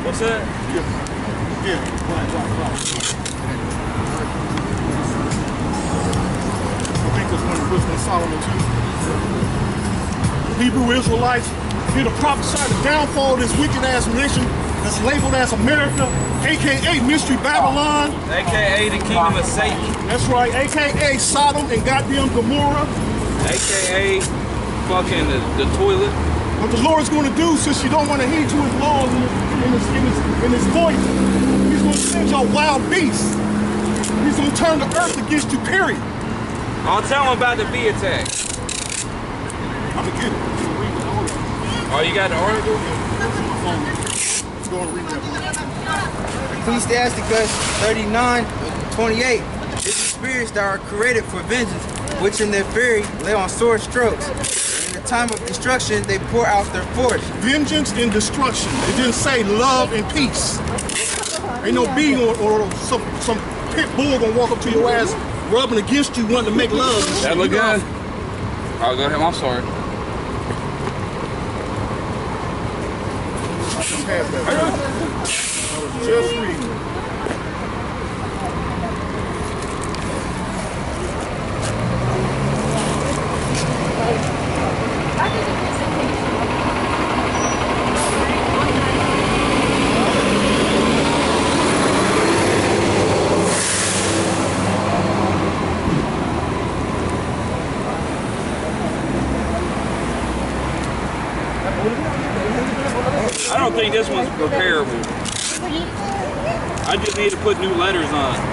What's that? Yeah. I think that's one of the Wisdom of Solomon too. Hebrew Israelites here to prophesy the downfall of this wicked ass nation that's labeled as America, aka Mystery Babylon. AKA the kingdom of Satan. That's right, aka Sodom and goddamn Gomorrah. AKA fucking the toilet. What the Lord's going to do, since you don't want to heed to his laws and his voice, he's going to send y'all wild beasts. He's going to turn the earth against you, period. I'll tell him about the bee attack. I'm going to get it. Oh, you got the article? Let's go and read that one. Ecclesiasticus 39:28. It's the spirits that are created for vengeance, which in their fury lay on sword strokes. In the time of destruction, they pour out their force. Vengeance and destruction. It didn't say love and peace. Ain't no bee or some pit bull gonna walk up to your ass rubbing against you wanting to make love. That look good? Oh, go ahead. I'm sorry. Just reading. I don't think this one's repairable. I just need to put new letters on it.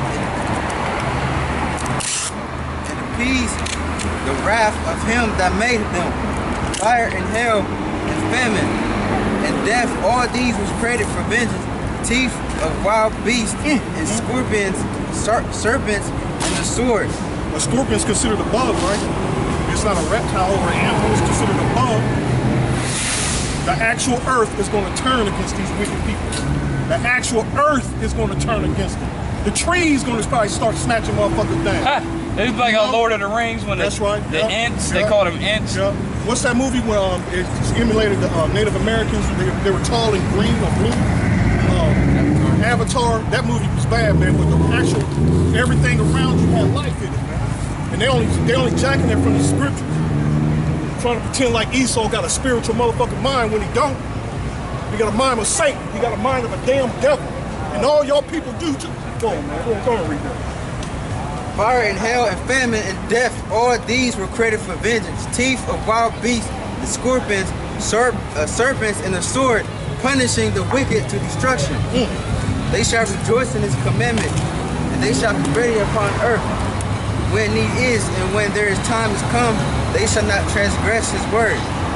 And appease the wrath of him that made them. Fire and hell and famine and death, all these was created for vengeance. Teeth of wild beasts and scorpions, serpents, and the sword. A scorpion's considered a bug, right? It's not a reptile or an animal, it's considered a bug. The actual earth is going to turn against these wicked people. The actual earth is going to turn against them. The tree's going to probably start snatching motherfuckers down. It's like a Lord of the Rings when that's right. The ants, they call them ants. Yeah. What's that movie where it emulated the Native Americans? They were tall and green or blue. Avatar. That movie was bad, man. But the actual everything around you had life in it, man. And they only jacking it from the scriptures. Trying to pretend like Esau got a spiritual motherfucking mind when he don't. He got a mind of Satan. He got a mind of a damn devil. And all y'all people do too. Go on, man. Go on and read that. Fire and hell and famine and death, all these were created for vengeance. Teeth of wild beasts, the scorpions, serpents, and the sword, punishing the wicked to destruction. They shall rejoice in his commandment, and they shall be ready upon earth. When need is, and when there is time is come, they shall not transgress his word.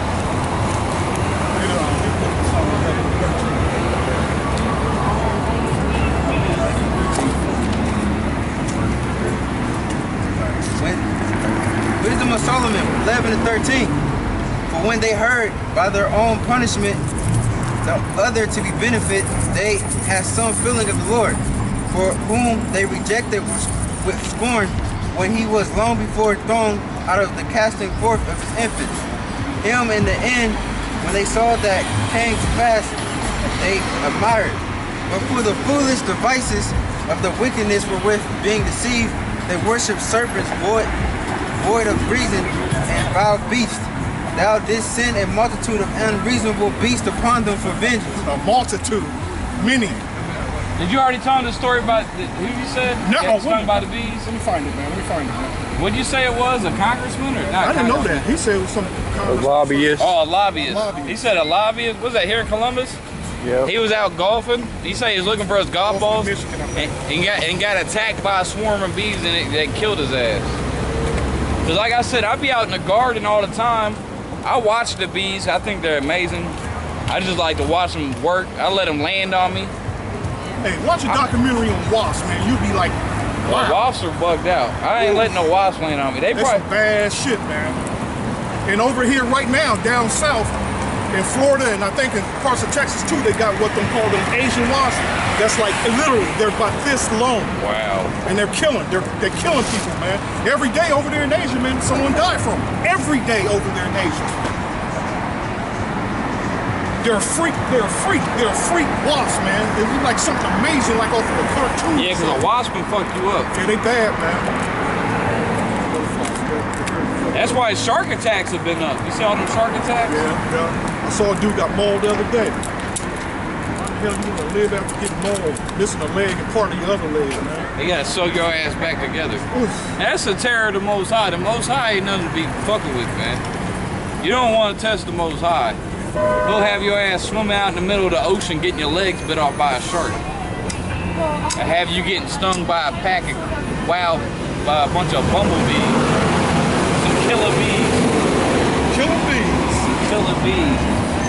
Wisdom of Solomon 11:13. For when they heard by their own punishment the other to be benefit, they had some feeling of the Lord, for whom they rejected with scorn when he was long before thrown out of the casting forth of his infants. Him in the end, when they saw that came to pass, they admired. But for the foolish devices of the wickedness wherewith being deceived, they worship serpents void of reason and wild beasts. Thou didst send a multitude of unreasonable beasts upon them for vengeance. A multitude, many. Did you already tell him the story about who you said? No, talking about the bees. Let me find it, man. What did you say it was? A congressman or not? I didn't know that. He said it was some lobbyist. Oh, a lobbyist. He said a lobbyist. Was that here in Columbus? Yeah. He was out golfing. He said he was looking for his golf balls and got attacked by a swarm of bees and they killed his ass. Cause like I said, I be out in the garden all the time. I watch the bees. I think they're amazing. I just like to watch them work. I let them land on me. Hey, watch a documentary on wasps, man. You'll be like, wow. Wasps are bugged out. I ain't letting no wasps land on me. That's some bad shit, man. And over here right now, down south, in Florida, and I think in parts of Texas too, they got what they call them Asian wasps. That's like, literally, they're about this long. Wow. And they're killing people, man. Every day over there in Asia, man, someone died from them. Every day over there in Asia. They're a freak wasp, man. It looks like something amazing, like off of a cartoon. Yeah, because a wasp can fuck you up. Yeah, they bad, man. That's why shark attacks have been up. You see all them shark attacks? Yeah. I saw a dude got mauled the other day. How the hell you gonna live after getting mauled, missing a leg and part of your other leg, man? They gotta sew your ass back together. Oof. That's the terror of the Most High. The Most High ain't nothing to be fucking with, man. You don't want to test the Most High. He'll have your ass swimming out in the middle of the ocean getting your legs bit off by a shark. Or have you getting stung by a pack of by a bunch of bumblebees. Some killer bees. Killer bees. Killer bees.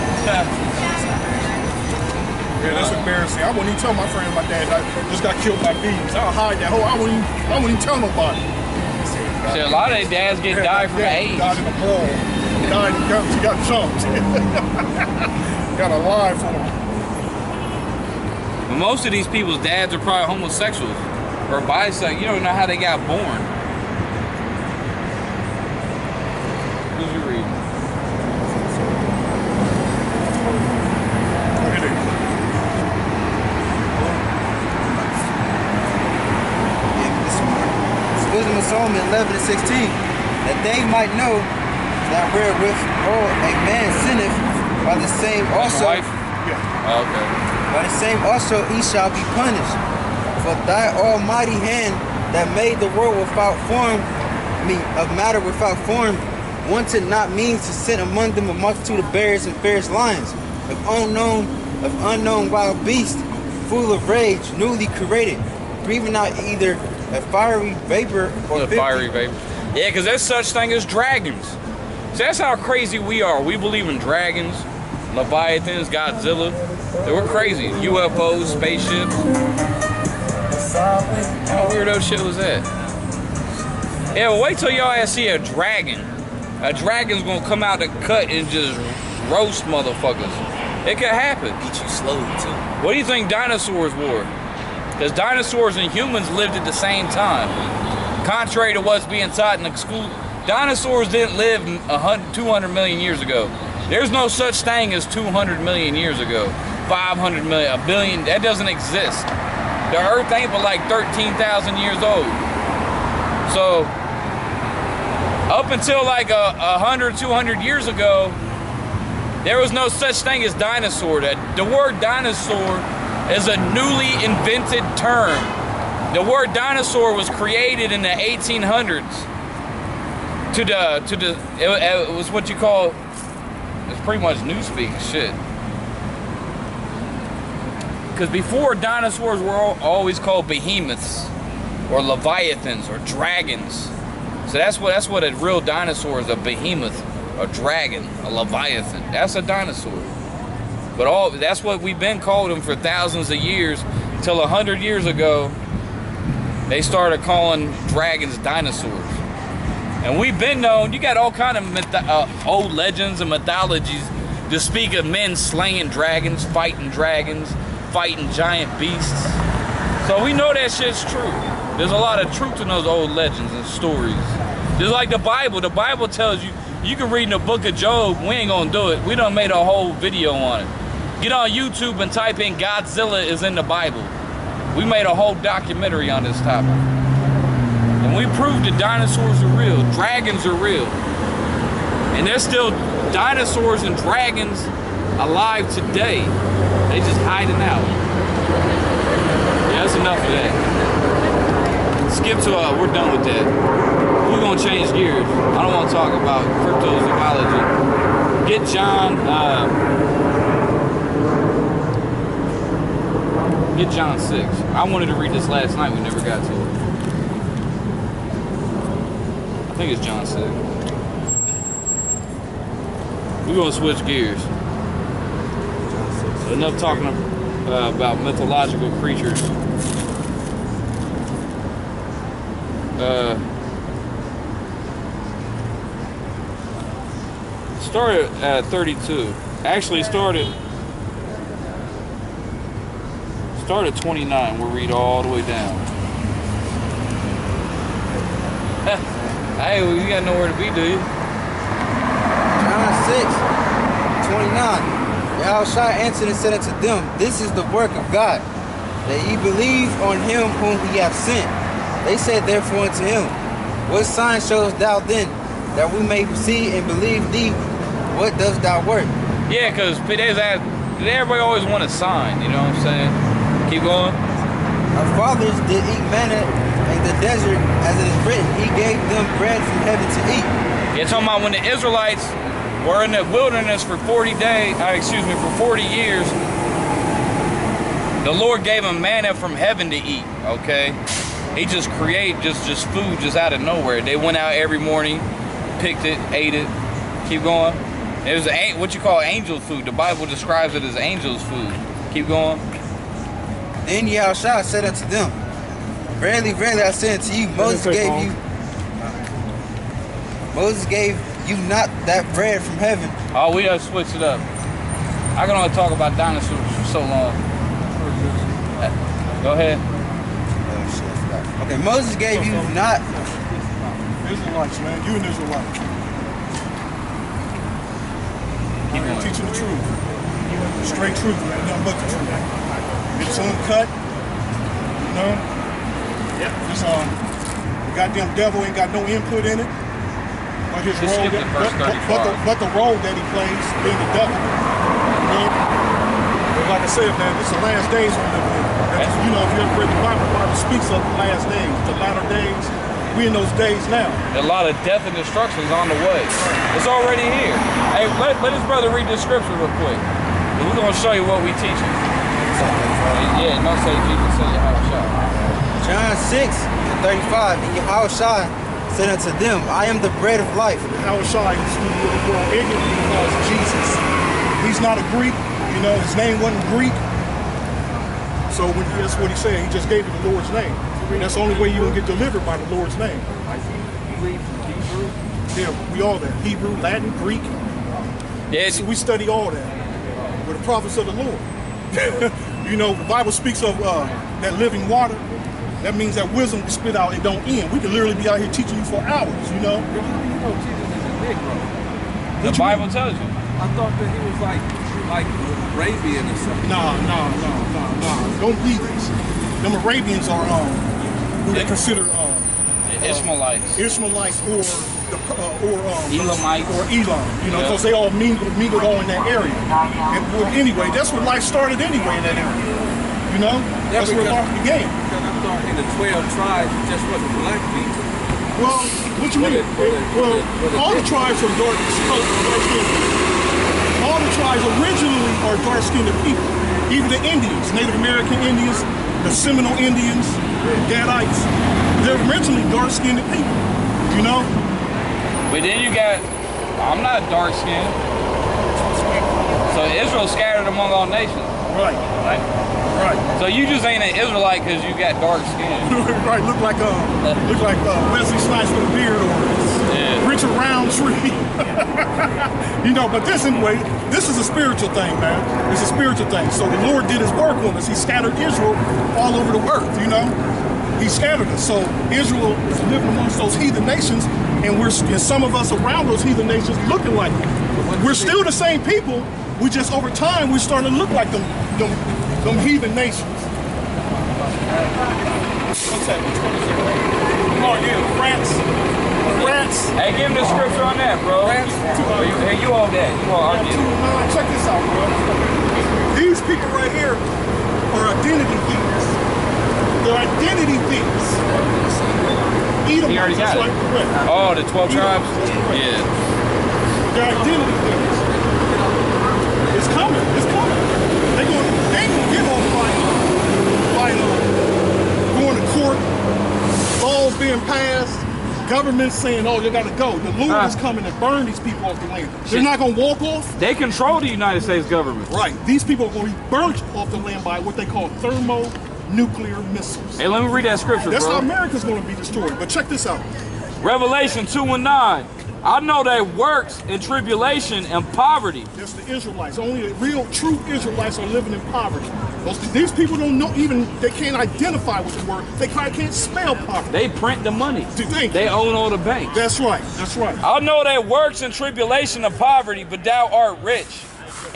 Yeah, that's embarrassing. I wouldn't even tell my friend my dad just got killed by bees. I'll hide that whole. I wouldn't even tell nobody. See, a lot of their dads died from AIDS. Died in a brawl. He got jumped. Got a lie for him. But most of these people's dads are probably homosexuals or bisexual. You don't know how they got born. Who's you reading? Wisdom of Solomon 11:16, that they might know that wherewith a man sinneth, by the same also, Oh, okay. by the same also he shall be punished. For thy almighty hand that made the world without form, of matter without form, wanted not means to send among them a multitude of bears and fierce lions, of unknown wild beasts, full of rage, newly created, breathing out either a fiery vapor or fiery vapor. Yeah, because there's such thing as dragons. So that's how crazy we are. We believe in dragons, leviathans, Godzilla. We're crazy. UFOs, spaceships. How weirdo shit was that? Yeah, well, wait till y'all ass see a dragon. A dragon's gonna come out the cut and just roast motherfuckers. It could happen. Eat you slowly too. What do you think dinosaurs were? Because dinosaurs and humans lived at the same time. Contrary to what's being taught in the school, dinosaurs didn't live 200 million years ago. There's no such thing as 200 million years ago. 500 million, a billion, that doesn't exist. The earth ain't but like 13,000 years old. So, up until like 100, 200 years ago, there was no such thing as dinosaur. The word dinosaur is a newly invented term. The word dinosaur was created in the 1800s. It was what you call, it's pretty much newspeak shit. Because before, dinosaurs were always called behemoths or leviathans or dragons. So that's what a real dinosaur is, a behemoth, a dragon, a leviathan. That's a dinosaur. But that's what we've been calling them for thousands of years, till 100 years ago, they started calling dragons dinosaurs. And we've been known, you got all kind of old legends and mythologies to speak of men slaying dragons, fighting giant beasts. So we know that shit's true. There's a lot of truth in those old legends and stories. Just like the Bible. The Bible tells you, you can read in the book of Job, we ain't gonna do it. We done made a whole video on it. Get on YouTube and type in Godzilla is in the Bible. We made a whole documentary on this topic. And we proved that dinosaurs are real, dragons are real. And there's still dinosaurs and dragons alive today. They just hiding out. Yeah, that's enough of that. Skip to, we're done with that. We're gonna change gears. I don't wanna talk about cryptozoology. Get John 6. I wanted to read this last night, we never got to it. I think it's John 6. We're gonna switch gears. So enough talking about mythological creatures. Started at 32. Actually started 29. We'll read all the way down. Hey, well, you got nowhere to be, do you? John 6, 29. Yahushua answered and said unto them, This is the work of God, that ye believe on him whom he hath sent. They said therefore unto him, What sign showest thou then, that we may see and believe thee? What dost thou work? Yeah, because everybody always want a sign, you know what I'm saying? Keep going. Our fathers did eat manna in the desert, as it is written, He gave them bread from heaven to eat. Yeah, talking about when the Israelites were in the wilderness for 40 days, for 40 years, the Lord gave them manna from heaven to eat, okay? He just created just food just out of nowhere. They went out every morning, picked it, ate it. Keep going. It was what you call angel food. The Bible describes it as angel's food. Keep going. Then Yahushua said unto them, Verily, verily, I say unto you, Moses gave you not that bread from heaven. Oh, we done switched it up. I can only talk about dinosaurs for so long. Go ahead. Okay, Moses gave you not. Israelites, man. You an Israelite. Keep going. Teaching the truth. Straight truth, man. Nothing but the truth. It's uncut. You know? Yep. This the goddamn devil ain't got no input in it. But his Just role skip to verse 35. but the role that he plays being the devil. You know? But like I said, man, this is the last days we live in. You know, if you ever read the Bible speaks of the last days, the latter days. We in those days now. A lot of death and destruction is on the way. It's already here. Hey, let this brother read this scripture real quick. We're going to show you what we teaching. Yeah, don't say Jesus, say Yahushua. John 6:35, and Yahushua said unto them, I am the bread of life. Yahushua is who the world ignorantly calls Jesus. He's not a Greek. You know, his name wasn't Greek. So that's what he said. He just gave you the Lord's name. That's the only way you will get delivered, by the Lord's name. Yeah, we all that. Hebrew, Latin, Greek. Yeah, so we study all that. We're the prophets of the Lord. You know, the Bible speaks of that living water. That means that wisdom will spit out and don't end. We could literally be out here teaching you for hours, you know? The Bible tells you. I thought that he was like Arabian or something. Nah. Don't be this. Them Arabians are who they consider Ishmaelites. Ishmaelites or Elamites. Or Elam, you know, because they all mingled all in that area. And well, anyway, that's where life started anyway in that area. You know? That's where life began. Because I thought in the 12 tribes it just wasn't black people. Well, what you mean? All the tribes are dark-skinned. All the tribes originally are dark-skinned people. Even the Indians, Native American Indians, the Seminole Indians, Gadites, they're originally dark-skinned people, you know? But then you got, I'm not dark-skinned. So Israel's scattered among all nations. Right. So you just ain't an Israelite because you got dark skin. Right, look like Wesley Snipes with a beard or Richard Roundtree. You know, but this anyway, this is a spiritual thing, man. It's a spiritual thing. So the Lord did his work on us. He scattered Israel all over the earth, you know? He scattered us. So Israel is living amongst those heathen nations, and some of us around those heathen nations looking like them. We're still the same people. We just over time we're starting to look like them heathen nations. What's that? Oh yeah, France. Hey, give him the scripture on that, bro. France. Hey, you all that. You all argue. Check this out, bro. These people right here are identity thieves. They're identity thieves. He already got it. Right. Oh, the 12 tribes? Yeah. They're identity thieves. It's coming. They ain't gonna give up fighting, going to court, laws being passed, government saying, "Oh, you gotta go." The Lord is coming to burn these people off the land. They're not gonna walk off. They control the United States government. Right. These people are gonna be burnt off the land by what they call thermonuclear missiles. Hey, let me read that scripture, That's bro. how America's gonna be destroyed. But check this out. Revelation 2:9. I know that works in tribulation and poverty. That's the Israelites. Only the real, true Israelites are living in poverty. These people don't know they can't identify with the word. They can't spell poverty. They print the money. They own all the banks. That's right. I know that works in tribulation and poverty, but thou art rich.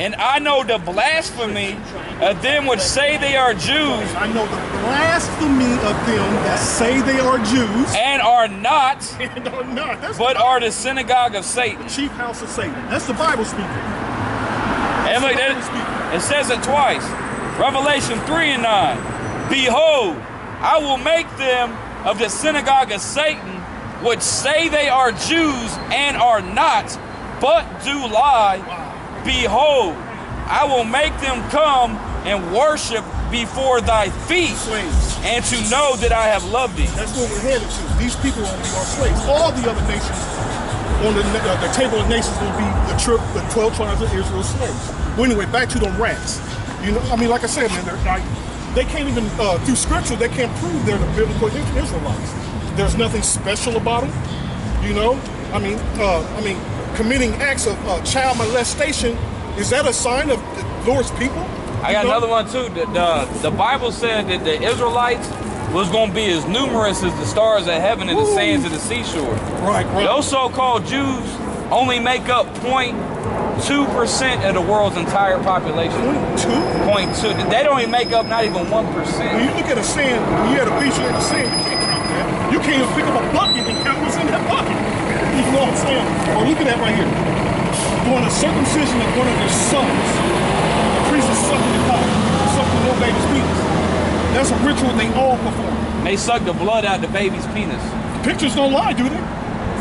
And I know the blasphemy of them which say they are Jews. I know the blasphemy of them that say they are Jews. And are not. And are not. That's but are the synagogue of Satan. Chief house of Satan. That's the Bible speaking. And look, it says it twice. Revelation 3 and 9. Behold, I will make them of the synagogue of Satan, which say they are Jews and are not, but do lie. Behold, I will make them come and worship before thy feet, and to know that I have loved thee. That's what we're headed to. These people will be our slaves. All the other nations on the table of nations will be the 12 tribes of Israel's slaves. But anyway, back to them rats. You know, I mean, like I said, man, they can't even, through scripture, they can't prove they're the biblical Israelites. There's nothing special about them, you know? I mean, committing acts of child molestation, is that a sign of the Lord's people? I got another one too. The Bible said that the Israelites was going to be as numerous as the stars of heaven and the sands of the seashore. Right. Those so-called Jews only make up 0.2% of the world's entire population. 0.2? They don't even make up not even 1%. When you look at a sand, when you're at a beach, you're at the sand, you can't count that. You can't even pick up a bucket and count what's in that bucket. You know what I'm saying? Oh, look at that right here. During a circumcision of one of their sons, the priest is sucking the cock, sucking the little baby's penis. That's a ritual they all perform. They suck the blood out the baby's penis. Pictures don't lie, do they?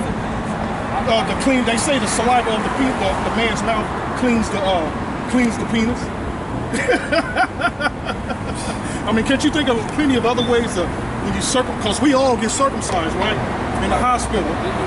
They say the saliva of the man's mouth cleans the penis. I mean, can't you think of plenty of other ways when you because we all get circumcised, right? In the hospital.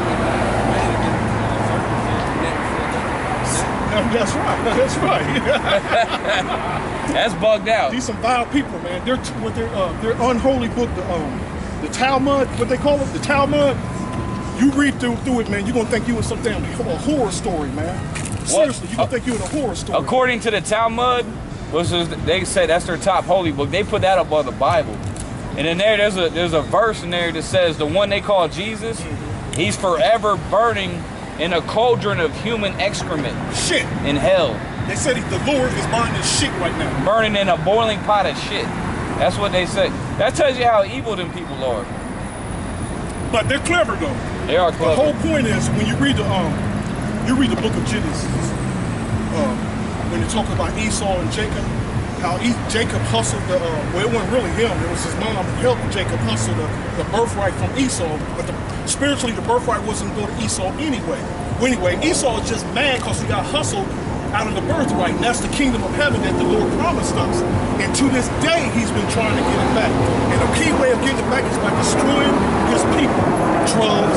That's right. That's right. That's bugged out. These some vile people, man. Their unholy book, the Talmud, what they call it, the Talmud. You read through it, man. You're gonna think you in some damn horror story, man. Seriously, you're gonna think you in a horror story. According to the Talmud, which is, they say that's their top holy book. They put that up on the Bible, and in there's a verse in there that says the one they call Jesus, he's forever burning in a cauldron of human excrement. Shit. In hell. They said the Lord is burning his shit right now. Burning in a boiling pot of shit. That's what they say. That tells you how evil them people are. But they're clever though. They are clever. The whole point is when you read the book of Genesis, when you talk about Esau and Jacob, how Jacob hustled well, it wasn't really him, it was his mom who helped Jacob hustle the birthright from Esau, but spiritually the birthright wasn't going to Esau anyway. Well, anyway, Esau is just mad because he got hustled out of the birthright, and that's the kingdom of heaven that the Lord promised us. And to this day, he's been trying to get it back. And the key way of getting it back is by destroying his people. Drugs,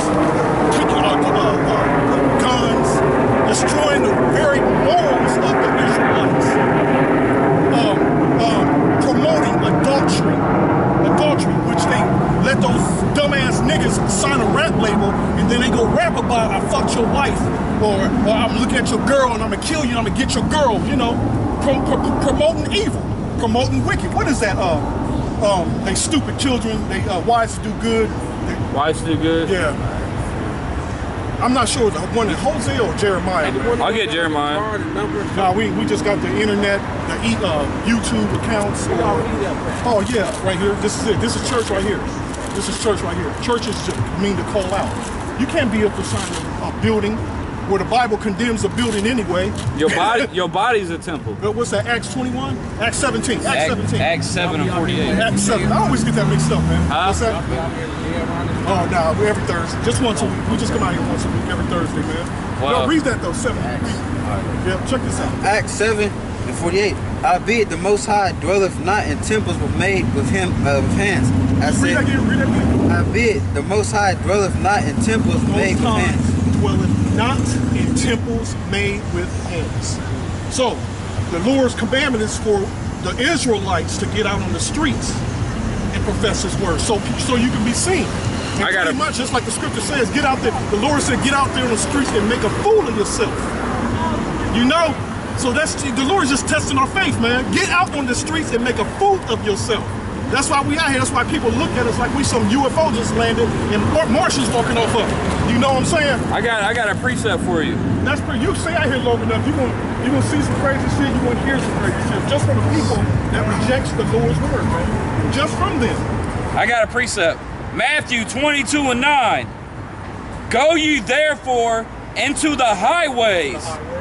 guns, destroying the very morals of the Israelites. Promoting adultery, which they let those dumbass niggas sign a rap label, and then they go rap about I fucked your wife, or I'm looking at your girl and I'm gonna kill you and I'm gonna get your girl, you know, promoting evil, promoting wicked. What is that? They stupid children, they wise to do good. Wise to do good? Yeah. I'm not sure the one in Hosea or Jeremiah. I'll get Jeremiah. No, we just got the internet, the YouTube accounts. Oh yeah, right here. This is it. This is church right here. This is church right here. Churches just mean to call out. You can't be up beside a building where the Bible condemns a building anyway. Your body's a temple. What's that? Acts 21? Acts 17. Acts 17. Acts 7 and 48. Acts 7. I always get that mixed up, man. What's that? Oh, no, we're every Thursday. Just once a week. We just come out here once a week, every Thursday, man. Well, no, read that, though. 7. Yeah, check this out. Acts 7 and 48. Howbeit the Most High dwelleth not in temples but made with hands. Read that again. Howbeit the Most High dwelleth not in temples made with hands. Dwelleth not in temples made with hands. So, the Lord's commandment is for the Israelites to get out on the streets and profess His word, so you can be seen. And pretty much, just like the scripture says, get out there. The Lord said, get out there on the streets and make a fool of yourself. You know? So the Lord is just testing our faith, man. Get out on the streets and make a fool of yourself. That's why we out here. That's why people look at us like we some UFO just landed and Martians walking off of it. You know what I'm saying? I got a precept for you. That's pretty. You stay out here long enough, you gonna see some crazy shit. You gonna hear some crazy shit just from the people that rejects the Lord's word, man. Just from them. I got a precept. Matthew 22:9. Go ye therefore into the highways,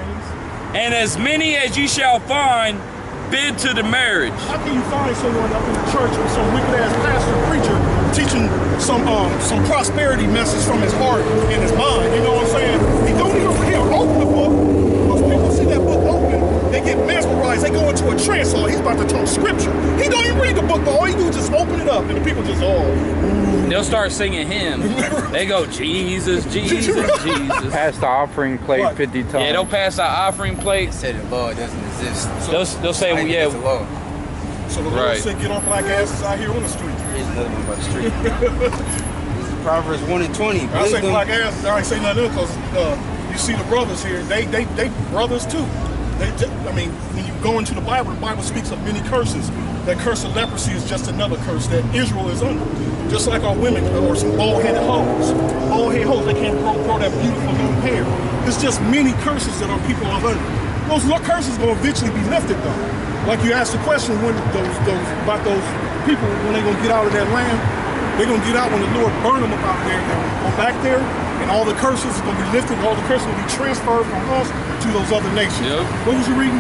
and as many as ye shall find, bid to the marriage. How can you find someone up in the church with some wicked ass pastor preacher teaching some prosperity message from his heart and his mind? You know what I'm saying? He don't even open the book. Most people see that book open, they get mesmerized, they go into a trance. Oh, he's about to talk scripture. He don't even read the book, but all he do is just open it up, and the people just They'll start singing hymns. They go, Jesus, Jesus, Jesus. Pass the offering plate What? 50 times. Yeah, they'll pass the offering plate. Say the law doesn't exist. They'll say, well, It's the yeah. law. So the Lord Right. said, get off black asses out here on the street. Here's another one about the street. This is Proverbs 1:20. I say Wisdom. black asses, I ain't say nothing because you see the brothers here, they brothers too. I mean, when you go into the Bible speaks of many curses. That curse of leprosy is just another curse that Israel is under. Just like our women or some bald-headed hoes. Bald-headed hoes, they can't grow that beautiful long hair. It's just many curses that our people are under. Those curses are going to eventually be lifted though. Like you asked the question when about those people, when they're going to get out of that land. They're going to get out when the Lord burn them up out there. They're going to go back there, and all the curses are going to be lifted. All the curses will be transferred from us to those other nations. Yep. What was you reading?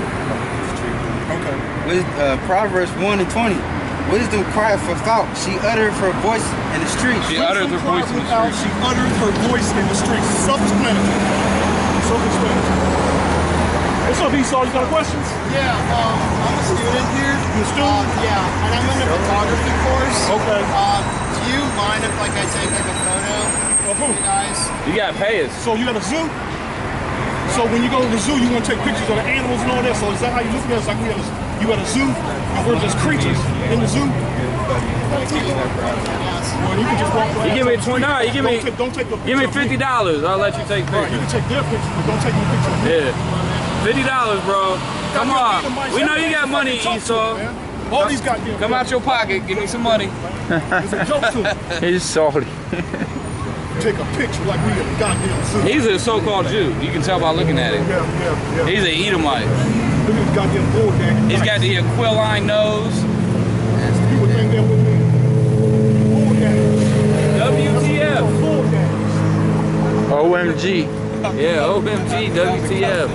Okay. Proverbs 1:20. Wisdom crieth for thought. She uttered her voice in the street. She uttered her voice in the Without, street. she uttered her voice in the street. Self-explanatory. Self-explanatory. What's up, Esau? You got questions? Yeah, I'm a student here. You a student? Yeah, and I'm in a photography course. Okay. Do you mind if I take like a photo Of who? of you guys? You gotta pay us. So you got a zoo? So when you go to the zoo, you want to take pictures of the animals and all that. So is that how you look at us? Like you at a zoo, and we're just creatures in the zoo? Well, you can just walk around. You give me $20. You give me. Don't take the Give me picture of me. $50. I'll let you take Right, you pictures. can take their pictures, but don't take no picture of me. Yeah. $50, bro. Come on. We know you got money, Esau. All these goddamn Come out your pocket. Give me some money. It's a joke to him. He's salty. Take a picture like we in a goddamn zoo. He's a so-called Jew. You can tell by looking at him. Yeah. He's an Edomite. Look at this goddamn bull gang. He's got the aquiline nose. People think that with me. Bull gang. WTF. Bull gang. OMG. Yeah, OMG, WTF.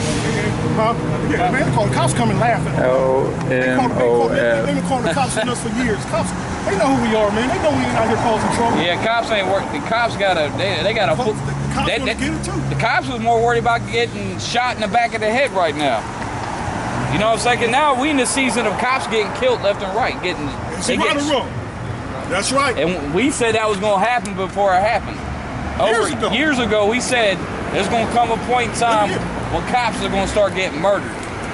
Huh? Yeah, man, they call the cops come and laugh at us. They've been calling the cops on us for years. Cops, they know who we are, man. They know we ain't out here causing trouble. Yeah, cops ain't working. The cops got a, they got a, The cops they- want to get it too. the cops was more worried about getting shot in the back of the head right now. You know what I'm saying? Now we in the season of cops getting killed left and right, getting, It's they right get, or wrong. That's right. and we said that was gonna happen before it happened. Years ago, we said there's gonna come a point in time when cops are gonna start getting murdered.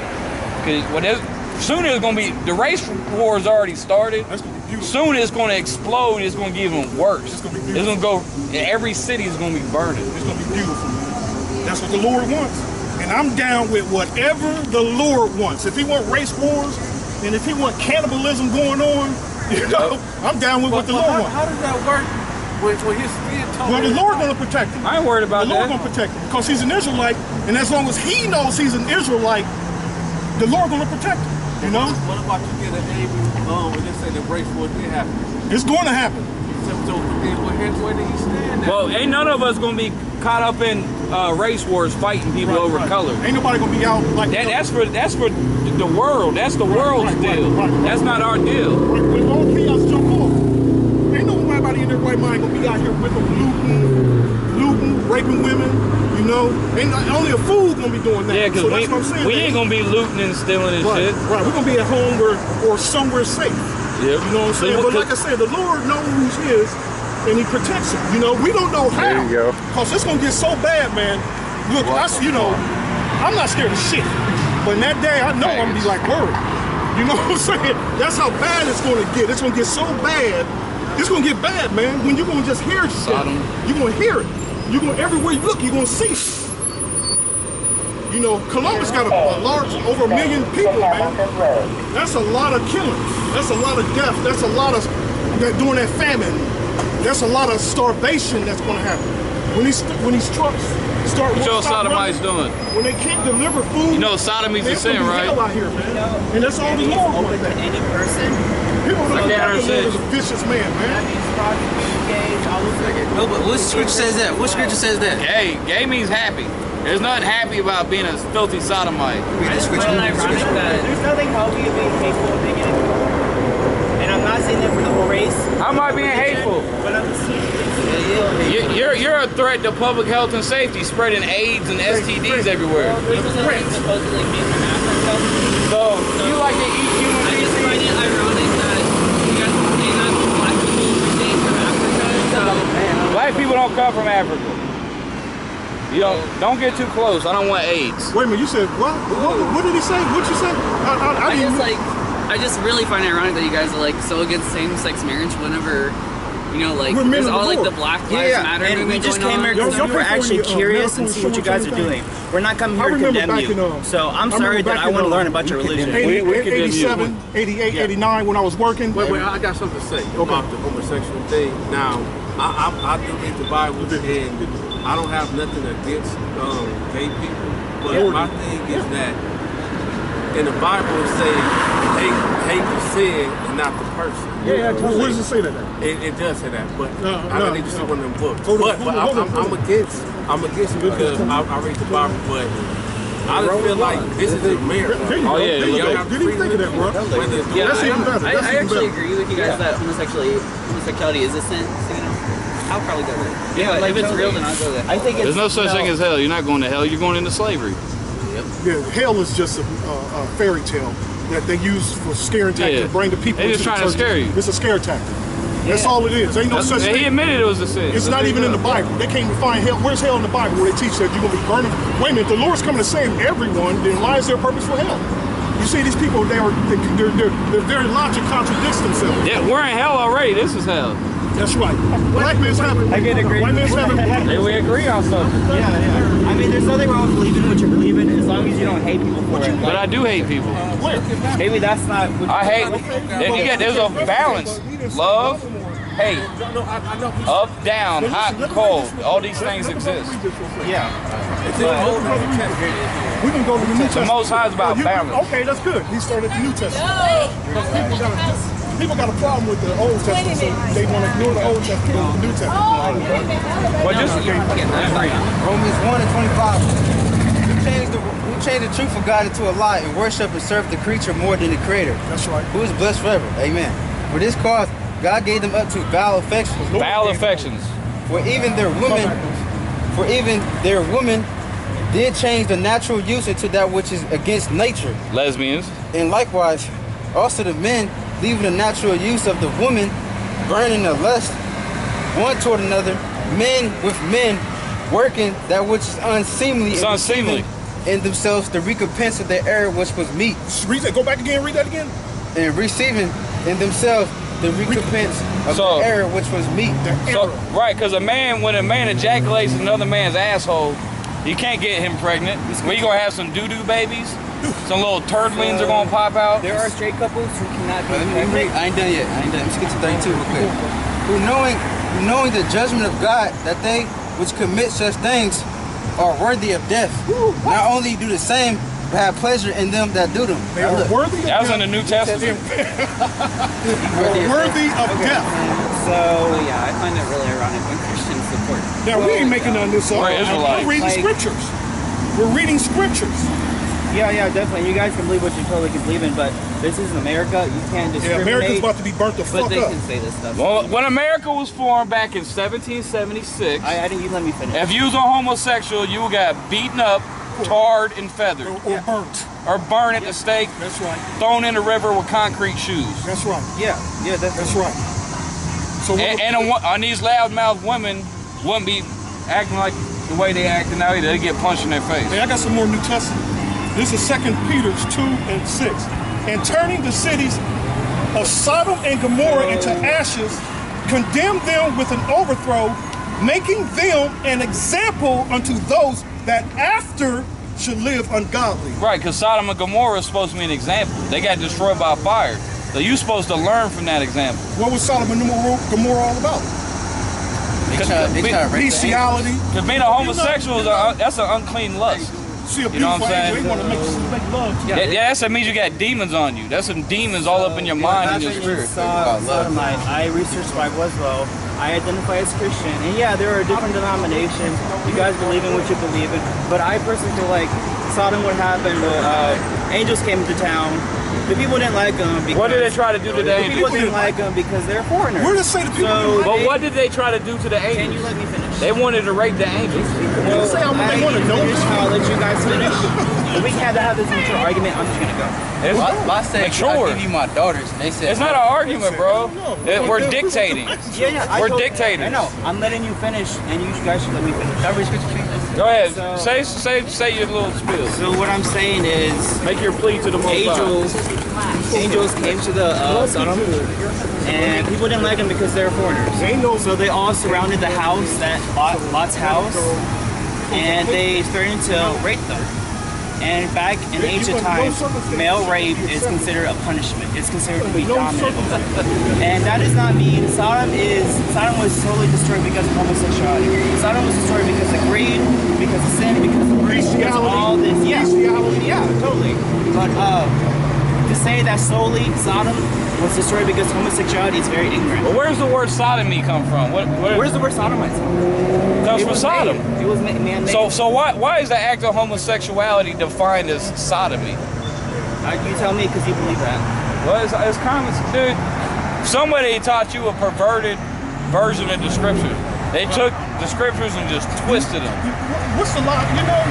Because soon it's gonna be, the race war has already started. That's gonna be beautiful. Soon it's gonna explode. It's gonna get even worse. It's gonna be It's gonna go. Every city is gonna be burning. It's gonna be beautiful, man. That's what the Lord wants. And I'm down with whatever the Lord wants. If he want race wars, and if he want cannibalism going on, you know, I'm down with what the Lord wants. How does that work with his skin tone? Well, the Lord gonna protect him. I ain't worried about The Lord that. gonna protect him because he's an Israelite, and as long as he knows he's an Israelite, the Lord gonna protect him. You know, What about you get an Amy when they say the race war did happen? it's going to happen. So where did he stand at? Well, ain't none of us gonna be caught up in race wars fighting people over Right. color. Ain't nobody gonna be out like That's for the world. That's the world's deal. right. That's not our deal. When all chaos jump off, ain't nobody in their right mind gonna be out here with them looting, raping women. You know, only a fool gonna be doing that. Yeah, because so that's what I'm saying. we ain't gonna be looting and stealing and Right, shit. right. We're gonna be at home or somewhere safe. Yep. You know what I'm saying? But like I said, the Lord knows who's his, and he protects him. You know, we don't know how. There you go. Because it's gonna get so bad, man. Look, I'm not scared of shit. But in that day, I know I'm gonna be like, word. You know what I'm saying? That's how bad it's gonna get. It's gonna get so bad. It's gonna get bad, man. When you're gonna just hear shit, Sodom. you're gonna hear it. You're gonna everywhere you look, you're gonna see it. You know, Columbus got a large, over 1 million people, man. That's a lot of killings. That's a lot of death. That's a lot of, during that famine, that's a lot of starvation that's going to happen. When these trucks start... What your sodomites doing? When they can't deliver food... You know sodomy's a sin, right? Out here, man. And that's all the Lord wants. Any person. People don't know can't the Lord understand. is a vicious man, man. No, but what scripture says that? What scripture says that? Gay means happy. There's nothing happy about being a filthy sodomite. Read the scripture. There's nothing healthy of being hateful or bigoted. And I'm not saying that for the whole race. How am I being hateful? But I'm saying You're a threat to public health and safety, spreading AIDS and STDs everywhere. supposedly being from Africa. So you like to eat human I just feces? find it ironic that you guys are saying that black people originating from Africa. So Black people don't come from Africa. You don't get too close. I don't want AIDS. Wait a minute, you said what? What did he say? What'd you say? I just really find it ironic that you guys are like so against same-sex marriage whenever, you know, like We're men there's of all the like the Lord. Black Lives Matter and we movement just going came here on. because Y'all we were pray for actually the, curious and medical see what you guys are insurance doing. We're not coming I here to remember condemn back you. in, So I'm I sorry remember that back I want to in, learn about your religion. 87, 88, 89 when I was working. Wait, I got something to say about the homosexual thing. Now, I do read the Bible, and I don't have nothing against gay people, but my thing is that in the Bible it says hate the sin and not the person. Yeah, where does it say that? It does say that, but I no, don't need to see one of them books. Hold on, But hold on. I'm against it because I read the Bible, but I just feel like this is America. Oh, yeah, Didn't even think of that, bro. Yeah, That's even better. That's I even actually better. agree with you guys that homosexuality is a sin. So, you know, I'll probably go there. Yeah, If it's real, then I'll go there. I think There's no such thing as hell. You're not going to hell. You're going into slavery. Yeah, hell is just a fairy tale that they use for scaring tactic to bring the people. They just into the trying to church. scare you. It's a scare tactic. That's all it is. Ain't no such He thing. admitted it was a sin. It's not even in the Bible. They can't even find hell. Where's hell in the Bible where they teach that you're going to be burning? Wait a minute, the Lord's coming to save everyone, then why is there a purpose for hell? You see these people, their very logic contradicts themselves. Yeah, we're in hell already. This is hell. That's right. Black man's having. I can agree. White man's having. Hey, we agree on something. Yeah. I mean, there's nothing wrong with believing what you're believing as long as you don't hate people for it. But I do hate people. Maybe that's not what I hate. There's a balance. Love, hate, up, down, hot, and cold. All these things exist. Yeah. We can go to the New Testament. The Most High is about balance. Okay, that's good. He started the New Testament. People got a problem with the Old Testament, so they want to ignore the Old Testament and the New Testament. Well, just Romans 1 and 25. We change the truth of God into a lie and worship and serve the creature more than the creator. That's right. Who is blessed forever. Amen. For this cause, God gave them up to vile affections. foul affections. For even their women did change the natural use into that which is against nature. Lesbians. And likewise, also the men, leaving the natural use of the woman, burning the lust one toward another, men with men, working that which is unseemly, It's and unseemly. receiving in themselves the recompense of their error which was meet, Read that. Go back again. Read that again. and receiving in themselves the recompense of So- the error which was meet. So, right, because when a man ejaculates in another man's asshole, you can't get him pregnant. We gonna have some doo-doo babies. Some little turdlings are gonna pop out. there are straight couples who cannot be pregnant. I ain't done yet. Let's get to 32 real quick. Who knowing the judgment of God, that they which commit such things are worthy of death. Not only do the same, but have pleasure in them that do them. They are worthy of That was in the death. New Testament. Worthy of death. So, Yeah, I find it really ironic when Christians support. Now, we ain't making none of this up. We're Israelites. We're reading scriptures. We're reading scriptures. yeah, definitely. You guys can believe what you totally can believe in, but this is America. You can't Yeah, discriminate. America's about to be burnt the But fuck they up. can say this stuff. Well, when America was formed back in 1776, I didn't even let me finish. if you was a homosexual, you got beaten up, tarred, and feathered, Or burnt. or burned at the stake, That's right. thrown in the river with concrete shoes. That's right. Yeah, definitely. That's right. So And these loudmouth women wouldn't be acting like the way they acting now either. They get punched in their face. hey, I got some more New Testament. This is 2 Peter 2 and 6. And turning the cities of Sodom and Gomorrah into ashes, condemned them with an overthrow, making them an example unto those that after should live ungodly. Right, because Sodom and Gomorrah is supposed to be an example. They got destroyed by fire. So you're supposed to learn from that example. What was Sodom and Gomorrah all about? Bestiality. Because being a homosexual, that's an unclean lust. See a you know what I'm saying? They want to make love to you. Yeah, that means you got demons on you. That's some demons all up in your mind and your spirit. Sodomite, I researched the Bible as well. I identify as Christian, and yeah, there are different denominations. You guys believe in what you believe in, but I personally feel like Sodom would happen. Angels came into town. The people didn't like them because... What did they try to do to the angels? People didn't like them because they're foreigners. Where does say the people But what did they try to do to the angels? Can you let me finish? They wanted to rape the angels. Well, they want to know. I'll let you guys finish. But we can't have this mature argument. I'm just going to go. I said, I'll give you my daughters. And they said, it's not an argument, bro. We're dictating. We're dictators. I know. I'm letting you finish, and you guys should let me finish. Go ahead. Say your little spiel. So what I'm saying is, make your plea to the Most High. Angels came to the Sodom, and people didn't like them because they're foreigners. So they all surrounded the house, Lot's house, and they started to rape them. And back in ancient times, male rape is considered a punishment. It's considered to be dominant. And that does not mean Sodom was totally destroyed because of homosexuality. Sodom was destroyed because of greed, because of sin, because of all this. Yeah, totally. But to say that solely Sodom was destroyed because homosexuality is very ignorant. Well, where's the word sodomy come from? Where's the word sodomite come from? Comes from Sodom. It was man-made. So why is the act of homosexuality defined as sodomy? You tell me, because you believe that. Well, it's common, dude. Somebody taught you a perverted version of the scriptures. They took the scriptures and just twisted them. What's the lie? You know.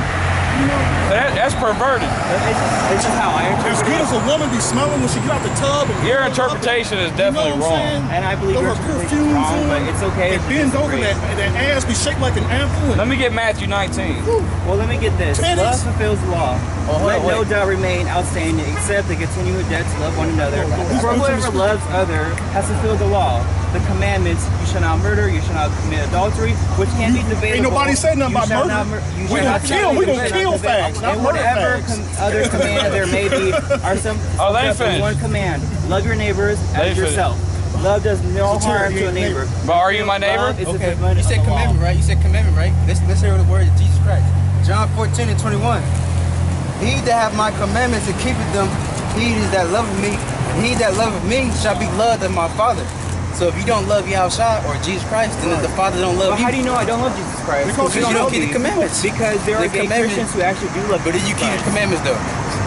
That's perverted. It's just how I interpret it. As good as a woman be smelling when she get out the tub. Your interpretation is definitely wrong. And I believe your interpretation is wrong, but it's okay. And bend over that ass be shaped like an apple. Let me get Matthew 19. Well, let me get this. Love fulfills the law. Let no doubt remain outstanding, except they continue with debt to love one another. For whoever loves other has fulfilled the law. The commandments: you shall not murder, you shall not commit adultery, which can be debatable. Ain't nobody say nothing about murder. We gonna kill facts, not and murder whatever facts. other command there may be are some one command: love your neighbors as yourself. Love does no harm to a neighbor. But are you my neighbor? Okay. You said commandment, right? You said commandment, right? Let's hear the word of Jesus Christ. John 14:21. He that have my commandments and keepeth them, he that loveth me, and he that loveth me shall be loved of my Father. So if you don't love Yahushua or Jesus Christ, then the Father don't love you. How do you know I don't love Jesus Christ? Because you don't keep the commandments. Because there are gay Christians who actually do love But then you keep the commandments though.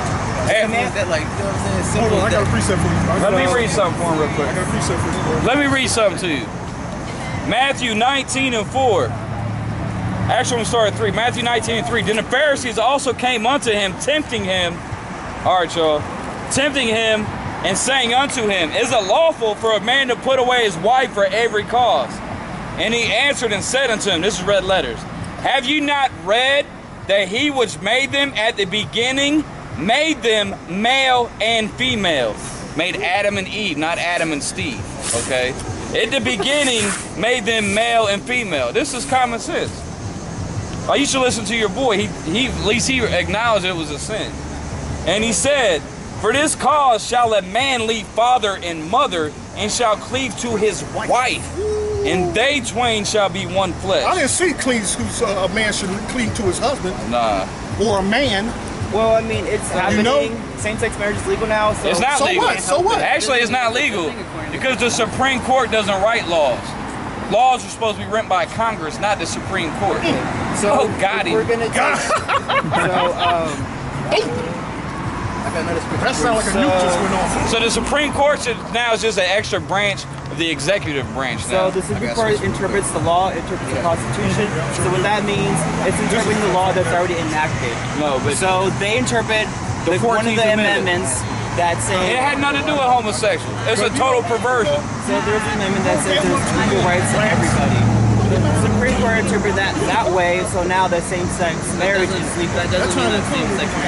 That like, you know what I'm saying? Hold on, I got a precept for you. Let me read something for him real quick. I got a precept for you. Let me read something to you. Matthew 19:4. Actually, I'm going to start at 3. Matthew 19:3. Then the Pharisees also came unto him, tempting him. All right, y'all. Tempting him and saying unto him, is it lawful for a man to put away his wife for every cause? And he answered and said unto him, this is red letters, have you not read that he which made them at the beginning made them male and female? Made Adam and Eve, not Adam and Steve, okay? At the beginning made them male and female. This is common sense. Oh, you should listen to your boy. He at least he acknowledged it was a sin. And he said, for this cause shall a man leave father and mother, and shall cleave to his wife, and they twain shall be one flesh. I didn't see a man should cleave to his husband. Nah. Or a man. Well, I mean, it's happening. You know, same-sex marriage is legal now. So it's not legal. So what? Actually, it's not legal because the Supreme Court doesn't write laws. Laws are supposed to be written by Congress, not the Supreme Court. So got we're gonna that sounds like a nuke just went off. So the Supreme Court now is just an extra branch of the executive branch now. So the Supreme Court interprets the law, interprets the Constitution. So what that means, it's interpreting the law that's already enacted. No, but so they interpret one of the amendments that says it had nothing to do with homosexual. It's a total perversion. So there's an amendment that says there's equal rights to everybody. The Supreme Court interpreted that way, so now that same-sex marriage is legal. That doesn't mean that same-sex marriage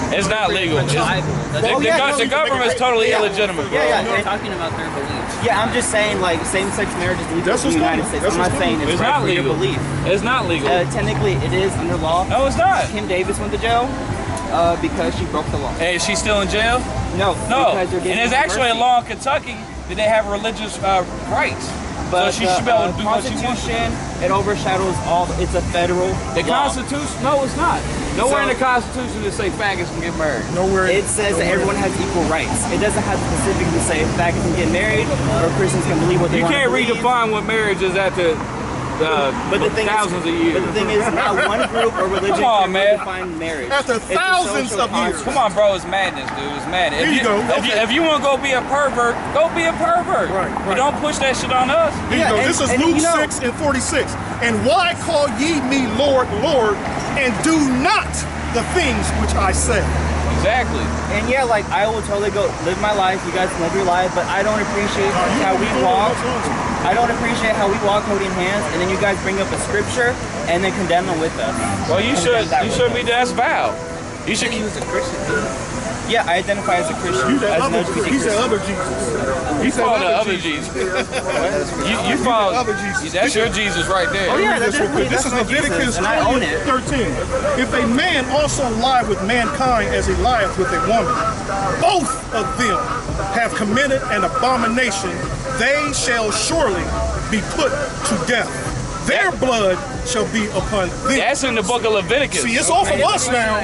It's not legal. Bible. The government's totally illegitimate, bro. They're talking about their beliefs. Yeah, I'm just saying, like, same-sex marriage is legal in the United States. I'm not saying it's right not for your legal. belief. It's not legal. Technically, it is under law. No, it's not. Kim Davis went to jail because she broke the law. Hey, is she still in jail? No. And there's actually a law in Kentucky that they have religious rights. But so she should be able to do what she wants. It overshadows all. It's a federal law. Constitution? No, it's not. Nowhere in the Constitution does say faggots can get married. Nowhere. It says that everyone has equal rights. It doesn't have to specifically say faggots can get married or Christians can believe what they want to believe. You can't redefine what marriage is after thousands of years. But the thing is, not one group or religion can redefine marriage. After thousands of years. Come on, bro. It's madness, dude. It's madness. If you want to go be a pervert, go be a pervert. Right. But don't push that shit on us. Here you go. This is Luke 6:46. And why call ye me Lord, Lord, and do not the things which I say? Exactly. And yeah, like, I will totally go live my life. You guys live your life, but I don't appreciate how we walk. I don't appreciate how we walk holding hands, and then you guys bring up a scripture and then condemn them with us. Well, you should be that's foul. You should. He was a Christian, dude. Yeah, I identify as a Christian. He's that other Jesus. You follow the other Jesus. You follow other Jesus. That's your Jesus right there. Oh yeah, that's this is Leviticus and I own it. 13. If a man also lie with mankind as he lieth with a woman, both of them have committed an abomination. They shall surely be put to death. Their blood shall be upon them. That's in the book of Leviticus. See, it's off of us now.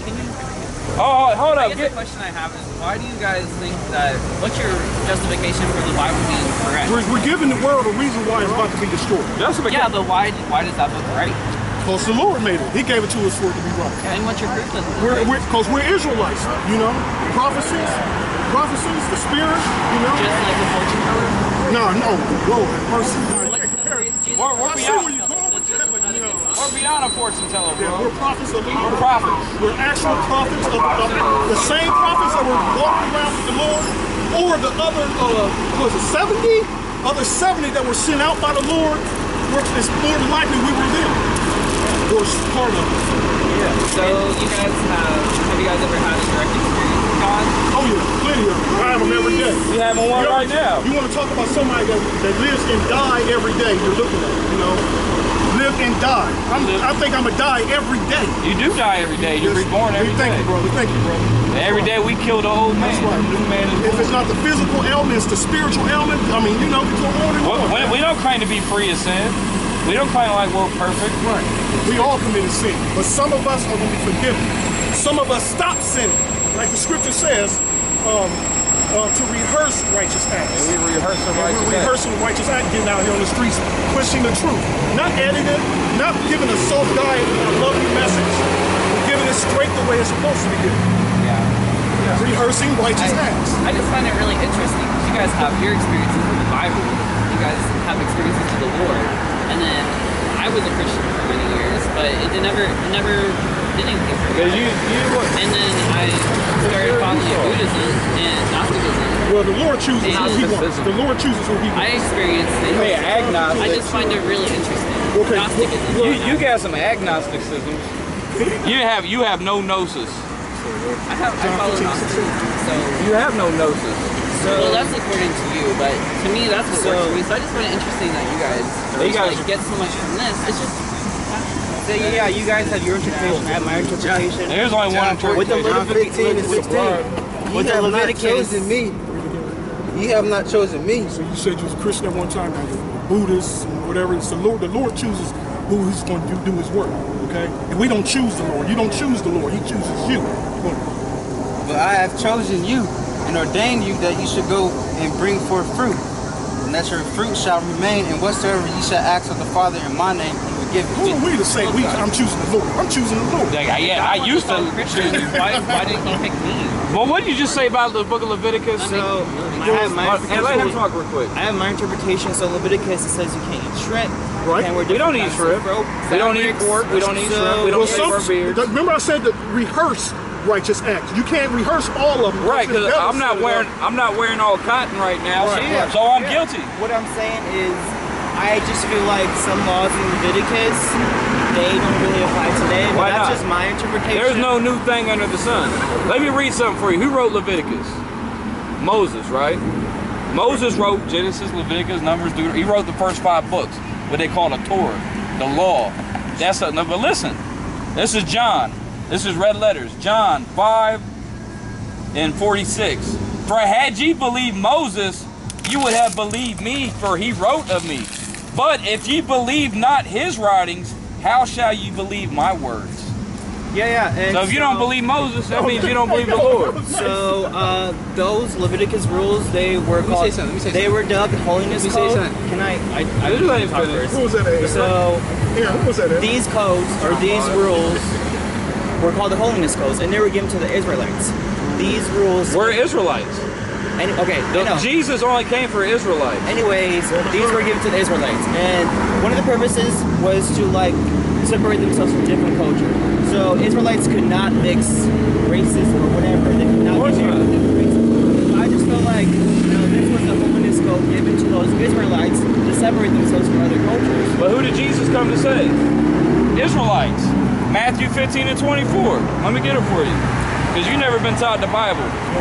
Oh, hold up. The question I have is, why do you guys think that, what's your justification for the Bible being correct? We're giving the world a reason why it's about to be destroyed. Yeah, but why does that look right? Because the Lord made it. He gave it to us for it to be right. And what's your proof that Because we're Israelites, you know? Prophecies, the spirit, you know? Just like the fortune teller? No, Lord, mercy. We're beyond a fortune teller, bro. Yeah, we're prophets of the Lord. We're prophets. We're actual prophets of the same prophets that were walking around with the Lord, or the other, was it 70? Other 70 that were sent out by the Lord. It's more than likely we were them. Or part of it. Yeah. So you guys have you guys ever had a direct experience with God? Oh yeah, plenty of them. I have them every day. We have one right now. You want to talk about somebody that lives and die every day? You're looking at, you know, live and die. I think I'm gonna die every day. You do die every day. You're reborn every day. Thank you, brother. Thank you, brother. Every day we kill the old man. That's right. New man is if it's not the physical ailment, it's the spiritual ailment. I mean, you know, we go on and on. We don't claim to be free of sin. We don't claim like we're perfect. Right. We all committed sin, but some of us are going to be forgiven. Some of us stop sinning, like the scripture says, to rehearse righteous acts. And we rehearse the righteous acts. We're rehearsing righteous acts, getting out here on the streets, pushing the truth, not editing, not giving a soft diet, I love you message, but giving it straight the way it's supposed to be given. Yeah. Rehearsing righteous acts. I just find it really interesting. You guys have your experiences with the Bible. You guys have experiences with the Lord. And then I was a Christian for many years, but it never did anything for me. And then I started following Buddhism and Gnosticism. Well, the Lord chooses who He wants. The Lord chooses who He wants. I experienced it. I just find it really interesting. Okay. Gnosticism. You got some agnosticism. You have no gnosis. I follow Gnosticism. So you have no gnosis. Well, that's according to you, but to me, that's what works for me. So I just find it interesting that you guys get so much from this. It's just. So yeah, you guys have your interpretation. I have my interpretation. There's only one interpretation. With the Leviticus 15 and 16. With the Leviticus, chosen me. You have not chosen me. So you said you was a Christian at one time, now you're Buddhist, whatever. It's the Lord chooses who He's going to do His work. Okay, and we don't choose the Lord. You don't choose the Lord. He chooses you. But I have chosen you and ordained you that you should go and bring forth fruit, and that your fruit shall remain, and whatsoever ye shall ask of the Father in my name, He will give it. Who are we to say I'm choosing the Lord? I'm choosing the Lord. Yeah, I used to. Why didn't you pick me? Well, what did you just say about the book of Leviticus? So I have my let him talk real quick. I have my interpretation. So Leviticus, it says you can't eat shrimp. Right. We don't eat shrimp. We don't eat pork. We don't eat shrimp. We don't shave our beards. Remember I said that rehearse righteous acts. You can't rehearse all of them. Right, because I'm not wearing all cotton right now, so I'm guilty. What I'm saying is, I just feel like some laws in Leviticus they don't really apply today, but Why that's not? just my interpretation. There's no new thing under the sun. Let me read something for you. Who wrote Leviticus? Moses, right? Moses wrote Genesis, Leviticus, Numbers, Deuteronomy. He wrote the first 5 books, what they call the Torah, the law. That's a, but listen, this is John. This is red letters. John 5:46. For had ye believed Moses, you would have believed me, for he wrote of me. But if ye believe not his writings, how shall you believe my words? Yeah. And So if you don't believe Moses, that means you don't believe the Lord. So those Leviticus rules, they were called. They were dubbed holiness code. Can I talk first? Who was that at? So Who was that at? these codes or these rules were called the holiness codes, and they were given to the Israelites. These rules. We're Israelites. Jesus only came for Israelites. Anyways, these were given to the Israelites, and one of the purposes was to like separate themselves from different culture. So Israelites could not mix races or whatever. They could not mix different races. I just feel like this was the holiness code given to those Israelites to separate themselves from other cultures. But who did Jesus come to save? Israelites. Matthew 15:24. Let me get it for you. Because you've never been taught the Bible.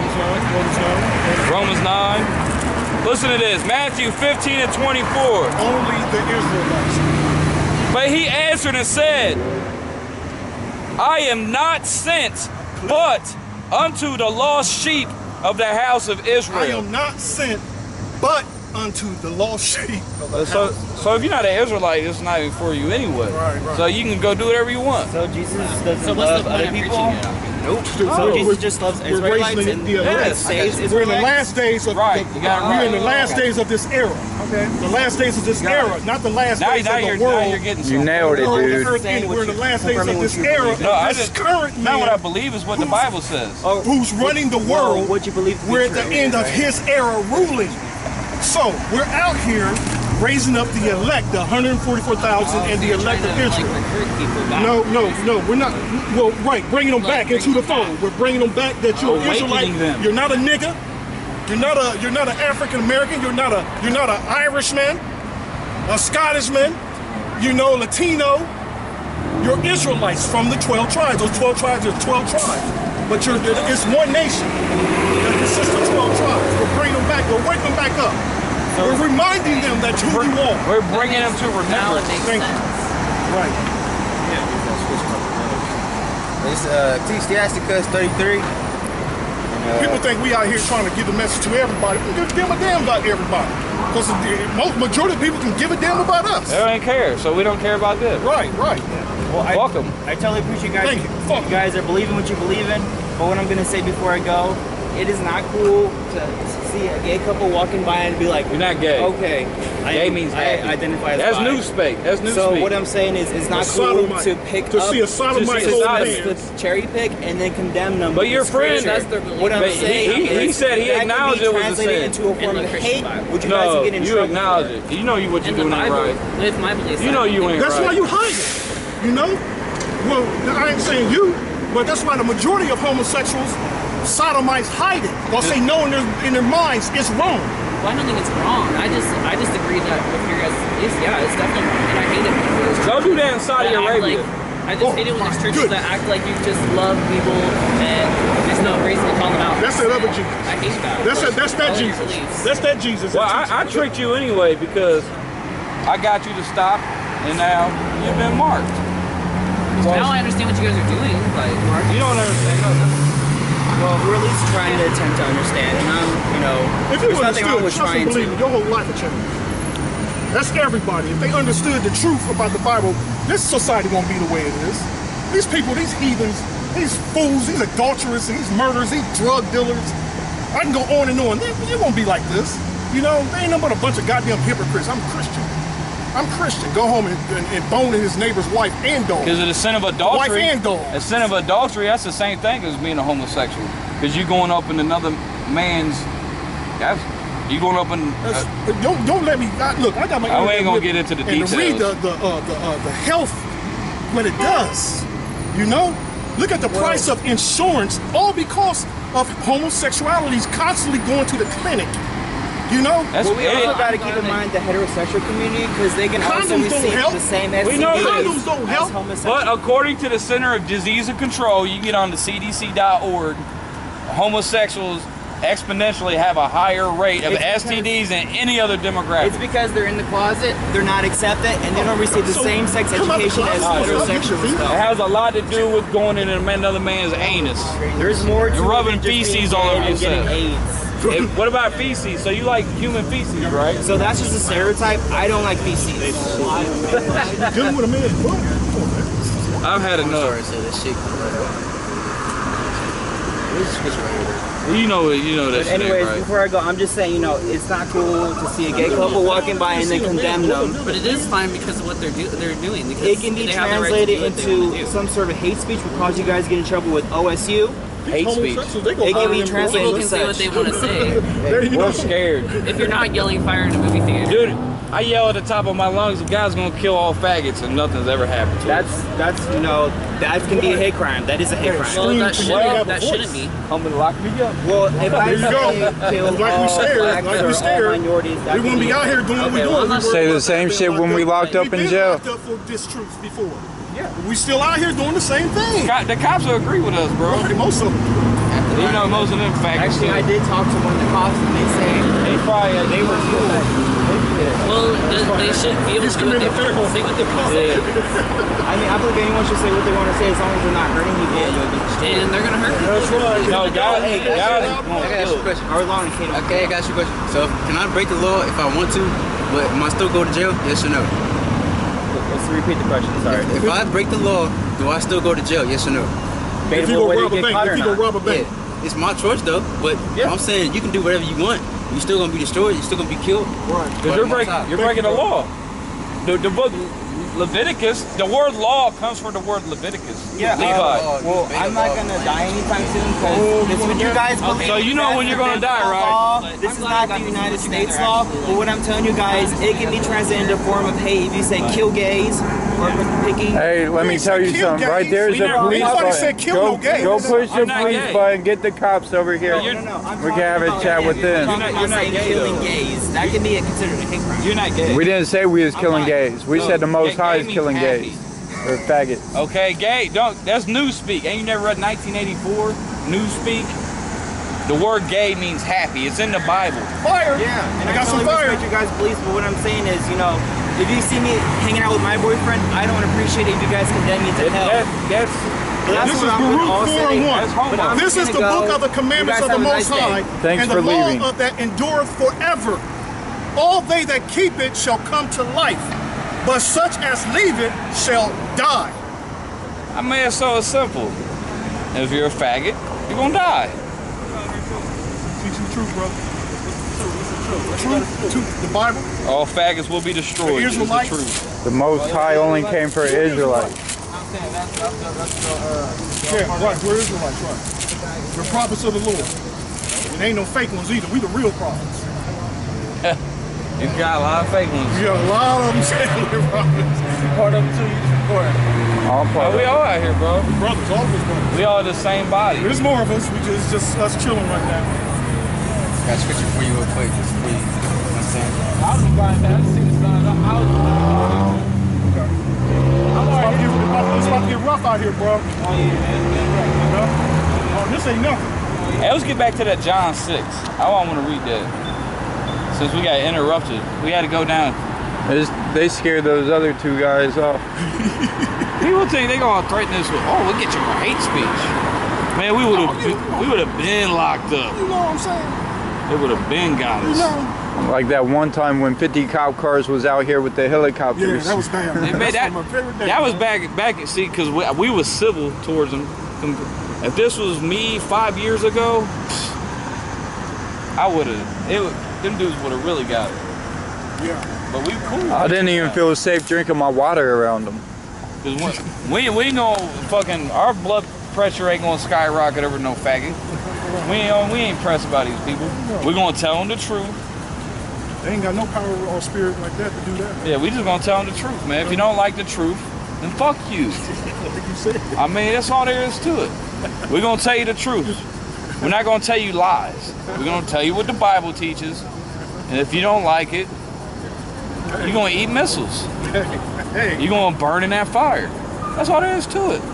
Romans 9. Listen to this. Matthew 15:24. Only the Israelites. But he answered and said, I am not sent, but unto the lost sheep of the house of Israel. I am not sent, but unto the lost sheep of the house. So if you're not an Israelite, it's not even for you anyway. Right. So you can go do whatever you want. So Jesus doesn't love other people? Nope. So Jesus just loves Israelites and saves Israelites? We're in the last days of Right. You got it right. We're in the last days of this era. Okay. The last days of this era, not the last days of the world. Now you're getting You nailed it, dude. We're in the last days of this era. No, I this just current not what I man believe is what the Bible says. who's running the world. What you believe? We're at the end of his era ruling. So we're out here raising up the elect, the 144,000 and the elect of Israel. No, we're not. Well, right, bringing them back into the fold. We're bringing them back that you're an Israelite. You're not a nigga. You're not an African American. You're not an Irishman, a Scottishman. Latino. You're Israelites from the 12 tribes. Those 12 tribes are 12 tribes, but it's one nation that consists of 12 tribes. We're bringing them back. We're waking them back up. We're reminding them that who you are. We're bringing them to remembrance. Thank you. Right. It's Ecclesiasticus 33. People think we out here trying to give a message to everybody. We don't give a damn about everybody. Because the majority of people can give a damn about us. They don't care, so we don't care about them. Right. Well, Welcome. I totally appreciate you guys. Thank you. You guys are believing what you believe in. But what I'm going to say before I go, it is not cool to see a gay couple walking by and be like, you're not gay. Okay. Gay means happy. I identify as That's bi. new speak. That's new So speak. what I'm saying is it's not cool to pick to up, see a sodomite to man. cherry pick and then condemn them. But your friend, what I'm saying he said he acknowledged it was a sin. into a form of hate. Would you guys No, get in you trouble? acknowledge it. You know what you're doing ain't right. With my beliefs, You know you ain't That's right. why you hide it. Well, I ain't saying you, but that's why the majority of homosexuals, sodomites hide it. Because they know in their minds it's wrong. Well, I don't think it's wrong. I just agree that with your guys' beliefs, yeah, it's definitely wrong, and I hate it when there's Go do that in Saudi Arabia. I just hate it when there's churches that act like you just love people and there's no reason to call them out. That's that other Jesus. I hate that. That's that Jesus. That's that Jesus. Well, I tricked you anyway because I got you to stop, and now you've been marked. Now I understand what you guys are doing, but you don't understand nothing. Well, we're at least trying to attempt to understand, and if you there's nothing wrong with understood, trust trying and believe to. me, your whole life would change. That's everybody. If they understood the truth about the Bible, this society won't be the way it is. These people, these heathens, these fools, these adulterers, these murderers, these drug dealers, I can go on and on. It won't be like this. They ain't nothing but a bunch of goddamn hypocrites. I'm Christian. Go home and bone his neighbor's wife and dog. Because of the sin of adultery. Wife and dog. The sin of adultery, that's the same thing as being a homosexual. Because you going up in another man's. You going up in. Don't let me. Look, I got my. I ain't gonna get into the details. And to read the health, what it does. Look at the price of insurance, all because of homosexualities constantly going to the clinic. You know? Well, we also got to keep in mind the heterosexual community because they can also Condoms don't receive help. the same We know STDs condoms don't as help. homosexual. But according to the Center of Disease and Control, you can get on the CDC.org, homosexuals exponentially have a higher rate of STDs than any other demographic. It's because they're in the closet, they're not accepted, and they don't receive the So, same sex come out the education as closet. heterosexuals. It has a lot to do with going in another man's anus. There's more to And rubbing it than just feces being all gay over and getting yourself. AIDS. What about feces? So you like human feces, right? So that's just a stereotype. I don't like feces. Dealing with a man's butt. Come on, man. I've had enough. You know that But shit, anyways, right? before I go, I'm just saying, it's not cool to see a gay couple walking by and then condemn them. But it is fine because of what they're doing. Because It can be they have the right to translated do what they wanna into do. some sort of hate speech, will cause you guys to get in trouble with OSU. Hate speech. It can be translated People can into say what such. they want to say. We're scared. If you're not yelling fire in a movie theater, Dude, I yell at the top of my lungs, the guy's gonna kill all faggots and nothing's ever happened to us. That can be a hate crime. That is a hate crime. well, Well, that shouldn't be. Come and lock me up. Well, if I There you go. say kill Like we all scared, blacks like or we all scared. minorities, that We can wouldn't be out here doing what we're doing. Say the same shit when we locked up in jail. We've been locked up for distruth before. Yeah. We still out here doing the same thing. The cops will agree with us, bro. Most of them. You know, most of them faggots. Actually, I did talk to one of the cops, and they say They probably they were cool. Well, they should be able to do what they want to say what they want to say. I mean, I believe anyone should say what they want to say as long as they're not hurting people. And they're going to hurt you. No, God, God. I gotta ask you a question. Or long as they don't. Okay, I got you a question. So, can I break the law if I want to, but am I still go to jail? Yes or no? Let's repeat the question. Sorry. If I break the law, do I still go to jail? Yes or no? If you go rob a bank, if you go rob a bank. Yeah, it's my choice though. But I'm saying you can do whatever you want. You're still gonna be destroyed. You're still gonna be killed. Right. Because you're breaking the law. The book Leviticus, the word law comes from the word Leviticus. Yeah. Levi. Well, I'm not gonna die anytime soon because this is what you guys believe. So you know when you're gonna die, right? This is not the United States law, but what I'm telling you guys, it can be translated into a form of hate. If you say kill gays or picking. Hey, let me tell you something. Right there's a police Nobody said button. kill no gays. Go push the I'm not police gay. button. Get the cops over here. I'm We can talking have a about- chat with them. You're not saying gay, killing though. gays. That can be considered a hate crime. You're not gay. We didn't say we was killing not. gays. We No, said the Most gay High is means killing happy. gays. Or faggots. Okay, gay. That's newspeak. Ain't you never read 1984 newspeak? The word gay means happy. It's in the Bible. Fire. Yeah, and I got some totally fire. respect your guys' beliefs, but what I'm saying is, if you see me hanging out with my boyfriend, I don't appreciate it if you guys condemn me to hell. That's But that's This is what I'm Baruch all 4 saying. and 1. That's homo. But I'm This just is the gonna book go. of the commandments You of guys the have a Most nice day. High, Thanks and for the law leaving. of that endureth forever. All they that keep it shall come to life, but such as leave it shall die. I mean, it's so simple. If you're a faggot, you're gonna die. Teach you the truth, brother. Truth, the Bible. All faggots will be destroyed. The It's the Israelites. truth. The Most High only came for Israelites. Yeah, right. We're Israelites, right. We're prophets of the Lord. And ain't no fake ones either. We the real prophets. You got a lot of fake ones. You got a lot of them saying we're prophets. Part of them too. All part We of all out here, bro. Brothers, all of us brothers. We all the same body. There's more of us. We just us chilling right now. Got a scripture for you real quick, just for you. You know what I'm saying? I was about that. I seen the sign. It's about to get rough out here, bro. Oh, this ain't nothing. Hey, let's get back to that John 6. I want to read that. Since we got interrupted, we had to go down. They scared those other two guys off. People think they gonna threaten us with, oh, we'll get you for hate speech. Man, we would have been locked up. You know what I'm saying? They would have been got us. You know? Like that one time when 50 cop cars was out here with the Yeah, helicopters. that was bad. Hey, man, That's my favorite day. that was back. See, because we was civil towards them. If this was me 5 years ago, I would have. Them dudes would have really got it. Yeah. But we cool. I didn't even feel safe drinking my water around them. Cause we know fucking our blood pressure ain't gonna skyrocket over no faggot. We ain't pressed by these people. We're gonna tell them the truth. They ain't got no power or spirit like that to do that. Yeah, we just gonna tell them the truth, man. If you don't like the truth, then fuck you. Like you said. I mean, that's all there is to it. We're gonna tell you the truth. We're not gonna tell you lies. We're gonna tell you what the Bible teaches, And if you don't like it, you're gonna eat missiles. Hey. You're gonna burn in that fire. That's all there is to it.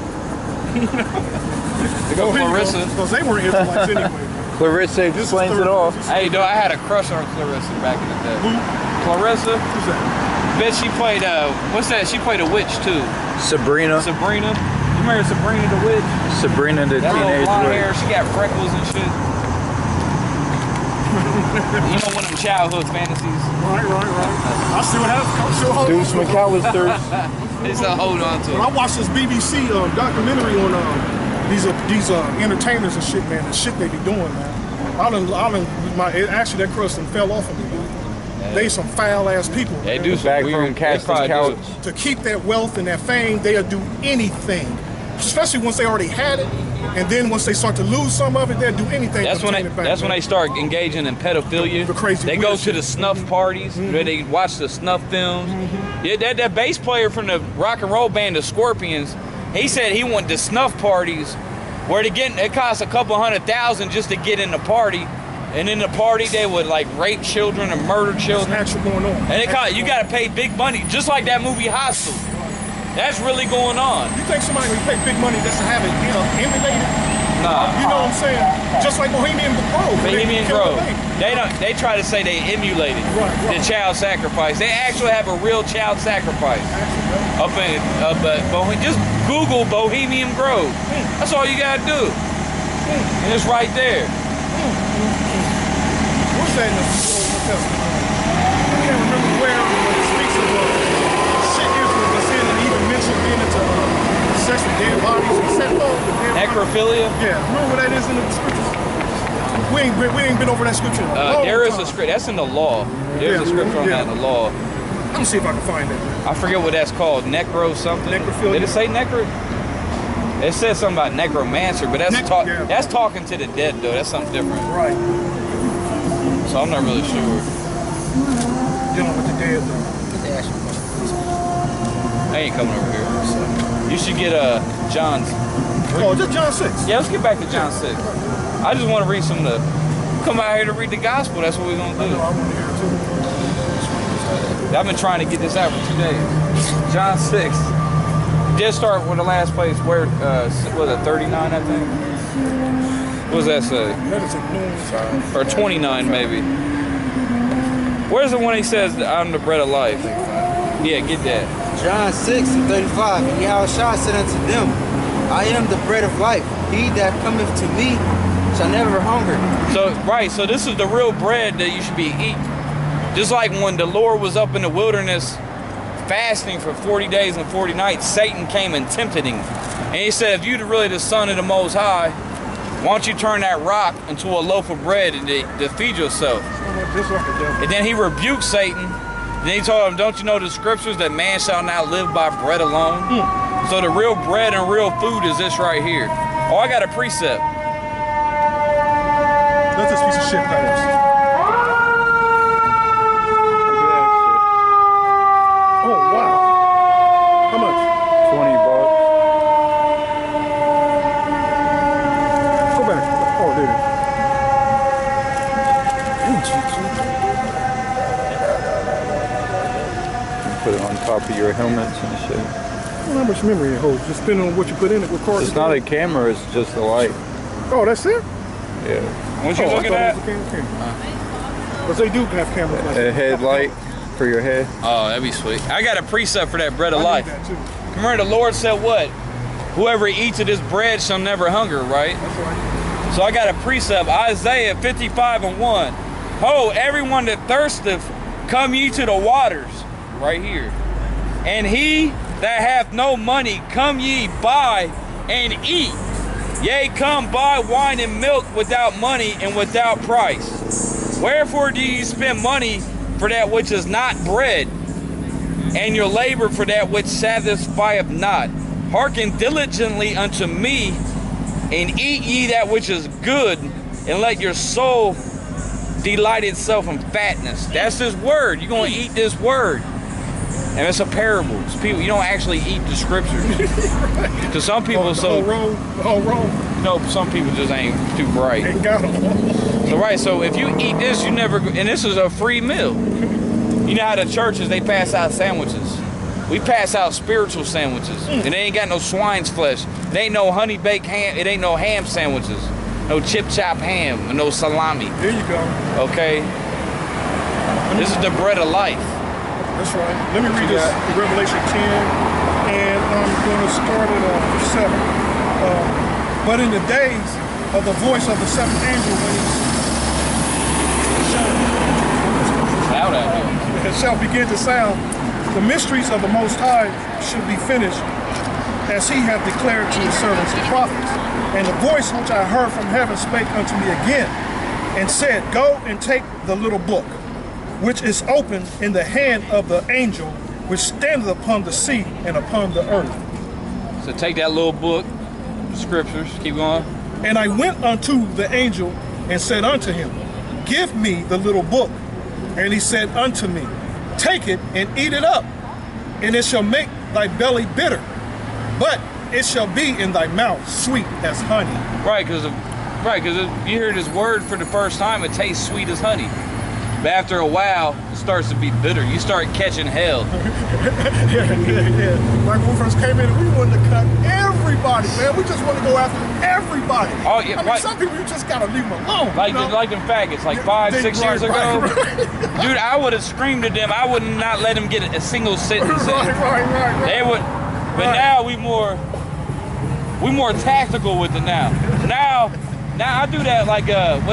They go Clarissa. Because they were Israelites anyway. Clarissa explains it all. Hey, dude, I had a crush on Clarissa back in the day. Who? Clarissa? Who's that? Bet she played, what's that? She played a witch too. Sabrina. Sabrina. You remember Sabrina the witch? Sabrina the That little teenage blonde witch. hair, she got freckles and shit. You know one of them childhood fantasies? Right. I see what happens. Deuce McAllister's. It's a hold on to When I watched this BBC documentary on these entertainers and shit, man, the shit they be doing, man. Actually that crust fell off of me, dude. They some foul ass people. They do some Back weird, from casting couch. To keep that wealth and that fame, they'll do anything. Especially once they already had it, and then once they start to lose some of it, they'll do anything. That's when they start engaging in pedophilia. The crazy they weird go to shit. the snuff parties where they watch the snuff films. Yeah, that bass player from the rock and roll band, the Scorpions, he said he went to snuff parties where it cost a couple $100,000 just to get in the party. And in the party, they would like rape children and murder children. That's actually going on. And you got to pay big money, just like that movie Hostel. That's really going on. You think somebody would pay big money just to have it, emulated? Nah. You know what I'm saying? Just like Bohemian Grove. Bohemian Grove. They try to say they emulated Right. the child sacrifice. They actually have a real child sacrifice. Just Google Bohemian Grove. That's all you gotta do. And it's right there. What's that in the Old Testament? I can't remember where it speaks of shit Israel was in and even mentioned being into sex with dead bodies and sex with dead bodies. Necrophilia? Yeah, remember what that is in the scriptures? We ain't been over that scripture in a long There is time. a script. That's in the law. There's a scripture on that in the law. Let me see if I can find that. I forget what that's called. Necro something. Necrophilia. Did it say necro? It said something about necromancer, but that's that's talking to the dead though. That's something different. Right. So I'm not really sure. Dealing with the dead though. I ain't coming over here. You should get John's. Oh, just John 6. Yeah, let's get back to John 6. I just want to read some of the. Come out here to read the gospel. That's what we're gonna do. I want to hear it too. I've been trying to get this out for 2 days. John 6. Did start with the last place where was it 39 I think? What does that say? That is a noon. Or 29 maybe. Where's the one he says I'm the bread of life? Yeah, get that. John 6:35. And Yahushua said unto them, I am the bread of life. He that cometh to me shall never hunger. So this is the real bread that you should be eating. Just like when the Lord was up in the wilderness fasting for 40 days and 40 nights, Satan came and tempted him. And he said, if you're really the Son of the Most High, why don't you turn that rock into a loaf of bread and to feed yourself? And then he rebuked Satan. Then he told him, don't you know the scriptures that man shall not live by bread alone? So the real bread and real food is this right here. Oh, I got a precept. Let this piece of shit pass. Oh, wow. How much? $20. Go back. Oh, there. Put it on top of your helmets and shit. I don't know how much memory it holds. Just depending on what you put in it. It's not a camera, it's just a light. Oh, that's it? Yeah. What you looking at? Because they do have cameras like A that. headlight for your head. Oh, that'd be sweet. I got a precept for that bread of I life. need that too. Remember the Lord said what? Whoever eats of this bread shall never hunger, right? That's right. So I got a precept, Isaiah 55:1. Ho, everyone that thirsteth, come ye to the waters, right here. And he that hath no money, come ye buy and eat. Yea, come buy wine and milk without money and without price. Wherefore do ye spend money for that which is not bread, and your labor for that which satisfieth not? Hearken diligently unto me, and eat ye that which is good, and let your soul delight itself in fatness. That's this word. You're going to eat this word. And it's a parable. It's people, you don't actually eat the scriptures. Because some people The whole road. you know, some people just ain't too bright. Ain't got them. So right, so if you eat this, you never, and this is a free meal. You know how the churches, they pass out sandwiches. We pass out spiritual sandwiches. And they ain't got no swine's flesh. It ain't no honey baked ham, it ain't no ham sandwiches. No chip chop ham, and no salami. There you go. Okay? This is the bread of life. That's right. Let me read this, Revelation 10, and I'm going to start at verse 7. But in the days of the voice of the seventh angel, when it shall begin to sound, the mysteries of the Most High should be finished, as he hath declared to his servants and prophets. And the voice which I heard from heaven spake unto me again, and said, Go and take the little book, which is open in the hand of the angel, which standeth upon the sea and upon the earth. So take that little book, the scriptures, keep going. And I went unto the angel and said unto him, Give me the little book. And he said unto me, Take it and eat it up, and it shall make thy belly bitter, but it shall be in thy mouth sweet as honey. Right, because you hear this word for the first time, it tastes sweet as honey. But after a while, it starts to be bitter. You start catching hell. Yeah. Like when we first came in, we wanted to cut everybody, man. We just want to go after everybody. Oh, yeah, I mean, some people, you just got to leave them alone. Like them faggots, like 5-6 years ago. Right. Dude, I would have screamed at them. I would not let them get a single sentence in. Right. They would, but now we more tactical with it now. Now I do that like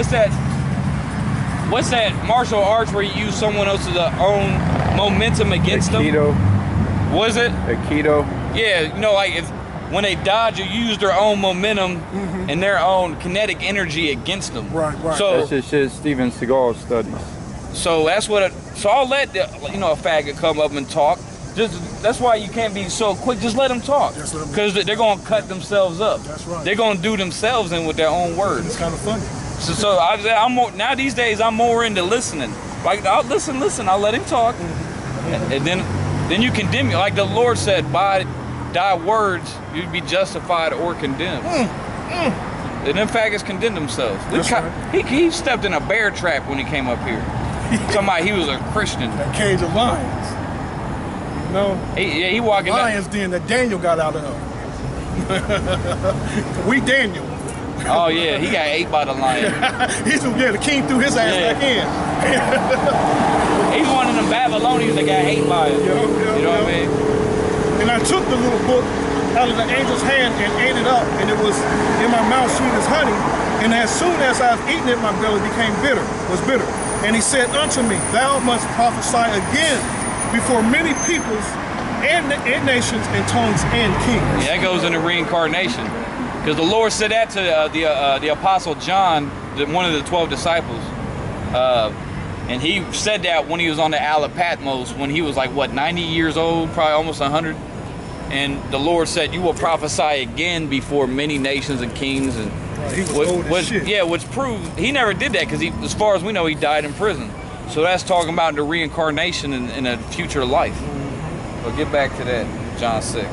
what's that martial arts where you use someone else's own momentum against them? Aikido. Was it? Aikido. Yeah, you know, like when they dodge, you use their own momentum and their own kinetic energy against them. Right. So that's just shit Steven Seagal studies. So that's what. So I'll let a faggot come up and talk. That's why you can't be so quick. Just let them talk, because they're gonna cut themselves up. That's right. They're gonna do themselves in with their own words. It's kind of funny. So I'm more now these days. I'm more into listening. Like I'll listen. I'll let him talk, and then you condemn me. Like the Lord said, by thy words you'd be justified or condemned. And them faggots condemned themselves. He stepped in a bear trap when he came up here. Somebody, he was a Christian. That cage of lions. No. He walking lions den that Daniel got out of. We Daniel. Oh yeah, he got ate by the lion. The king threw his ass back in. He's one of them Babylonians that got ate by it. You know what I mean? And I took the little book out of the angel's hand and ate it up, and it was in my mouth sweet as honey. And as soon as I was eating it, my belly was bitter. And he said unto me, Thou must prophesy again before many peoples and nations and tongues and kings. Yeah, that goes into reincarnation. Because the Lord said that to the Apostle John, one of the 12 disciples. And he said that when he was on the Isle of Patmos, when he was like, 90 years old, probably almost 100. And the Lord said, you will prophesy again before many nations and kings. And he was old as shit. Yeah, which proved he never did that, because as far as we know, he died in prison. So that's talking about the reincarnation in a future life. So get back to that, John 6.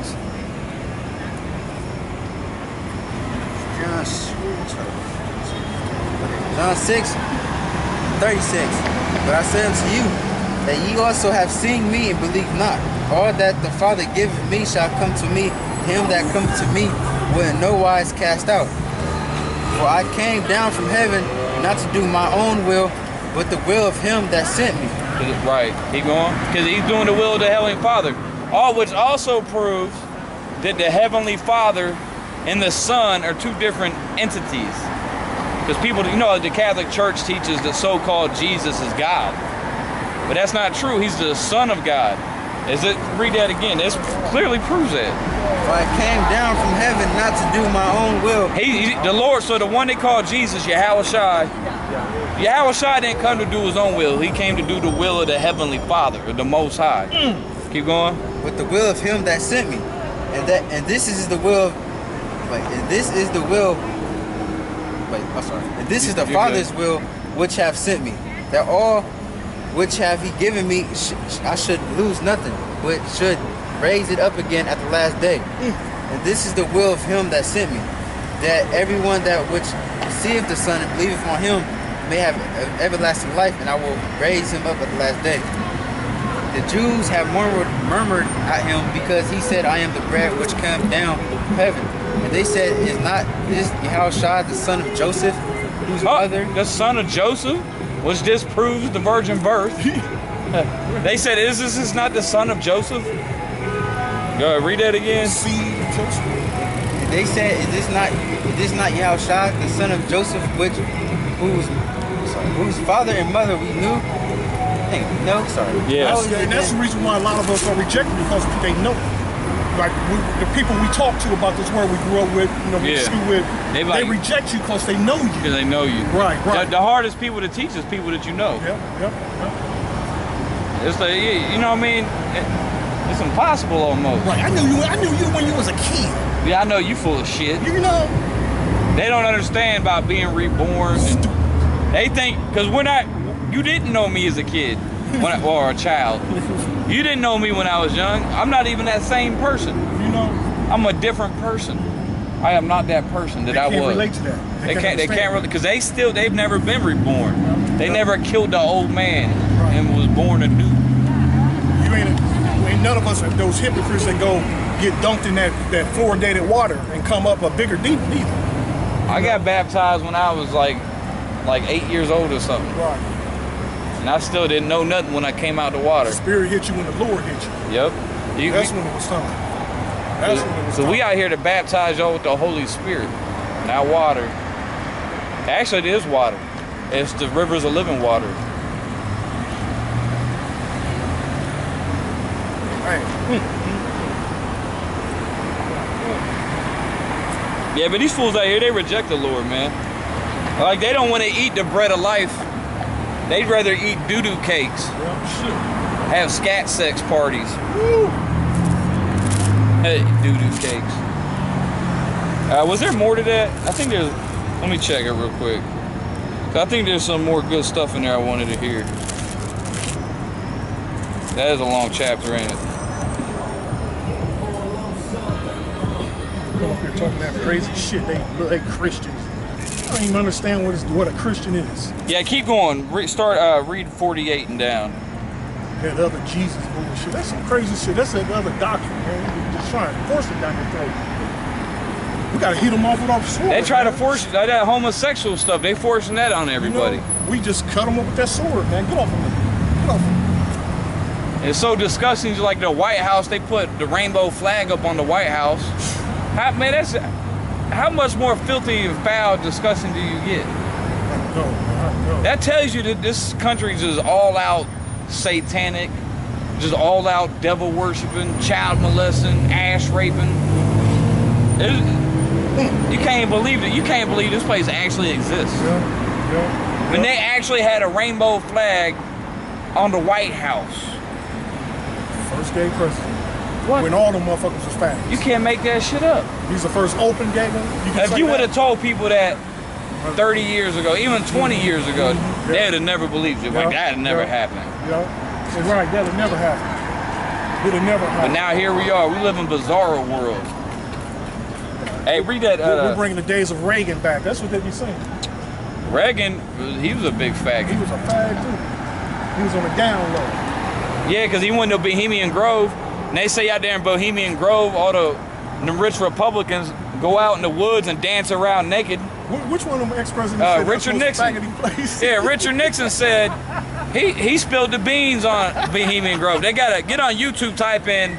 John 6, 36. But I say unto you, that ye also have seen me and believe not. All that the Father giveth me shall come to me. Him that cometh to me will in no wise cast out. For I came down from heaven not to do my own will, but the will of him that sent me. Right, keep going. Because he's doing the will of the Heavenly Father. Which also proves that the Heavenly Father and the Son are two different entities. Because people, the Catholic Church teaches that so-called Jesus is God. But that's not true. He's the Son of God. Read that again. This clearly proves that. For I came down from heaven not to do my own will. The Lord, so the one they call Jesus, Yahushua didn't come to do his own will. He came to do the will of the Heavenly Father, or the Most High. Keep going. With the will of him that sent me. And this is the will of, and this is the will, and this is the Father's will which have sent me, that all which have he given me, I should lose nothing, but should raise it up again at the last day. And this is the will of him that sent me, that everyone that which receiveth the Son and believeth on him may have everlasting life, and I will raise him up at the last day. The Jews have murmured at him because he said, I am the bread which came down from heaven. And they said, is not this Yahushua, the son of Joseph, whose mother? The son of Joseph, which disproves the virgin birth. They said, is this not the son of Joseph? Go ahead, read that again. They said, is this not Yahushua, the son of Joseph, whose father and mother we knew? No, sorry. Yes. And that's the reason why a lot of us are rejected, because they know. Like the people we talk to about this world we grew up with, you know, we school with, they reject you because they know you. Because they know you. Right. The hardest people to teach is people that you know. Yep. It's like, you know what I mean? It's impossible almost. Right. I knew you when you was a kid. Yeah, I know you full of shit. You know. They don't understand about being reborn. They think, because you didn't know me as a kid or a child. You didn't know me when I was young. I'm not even that same person. You know. I'm a different person. I am not that person that I was. They can't relate to that. They can't really, because they've never been reborn. They never killed the old man and was born anew. You ain't none of us are those hypocrites that go get dunked in that fluoridated water and come up a bigger demon either. I got baptized when I was like 8 years old or something. Right. And I still didn't know nothing when I came out the water. The Spirit hit you when the Lord hit you. Yep. That's when it was time. So we out here to baptize y'all with the Holy Spirit, not water. Actually, it is water. It's the rivers of living water. Yeah, but these fools out here, they reject the Lord, man. Like, they don't want to eat the bread of life. They'd rather eat doo-doo cakes. Have scat sex parties. Woo. Hey, doo-doo cakes. Was there more to that? I think there's... Let me check it real quick. I think there's some more good stuff in there I wanted to hear. That is a long chapter, ain't it? Come up here talking that crazy shit. They Christians. I don't even understand what a Christian is. Yeah, keep going. Read 48 and down. Yeah, the other Jesus bullshit. That's some crazy shit. That's the other doctrine, man. You're just trying to force it down your throat. We gotta hit them off with our sword. They try to force that homosexual stuff. They forcing that on everybody. You know, we just cut them up with that sword, man. Get off of me. Get off of me. It's so disgusting. Like the White House, they put the rainbow flag up on the White House. How much more filthy and foul, disgusting do you get? No. That tells you that this country is just all out satanic, just all out devil worshiping, child molesting, ass raping. You can't believe it. You can't believe this place actually exists. When they actually had a rainbow flag on the White House. First gay president. What? When all them motherfuckers was fat. You can't make that shit up. He's the first open gay one. If you would have told people that 30 years ago, even 20 years ago, they would have never believed you. Like, that had never happened. Yeah. Right, that would never happen. It would never happen. But now here we are. We live in a bizarre world. Hey, read that. We're bringing the days of Reagan back. That's what they be saying. Reagan, he was a big faggot. He was a fag too. He was on the down low. Yeah, because he went to Bohemian Grove. And they say out there in Bohemian Grove, all the rich Republicans go out in the woods and dance around naked. Which one of them ex-presidents? Richard Nixon. Yeah, Richard Nixon said he spilled the beans on Bohemian Grove. They gotta get on YouTube, type in.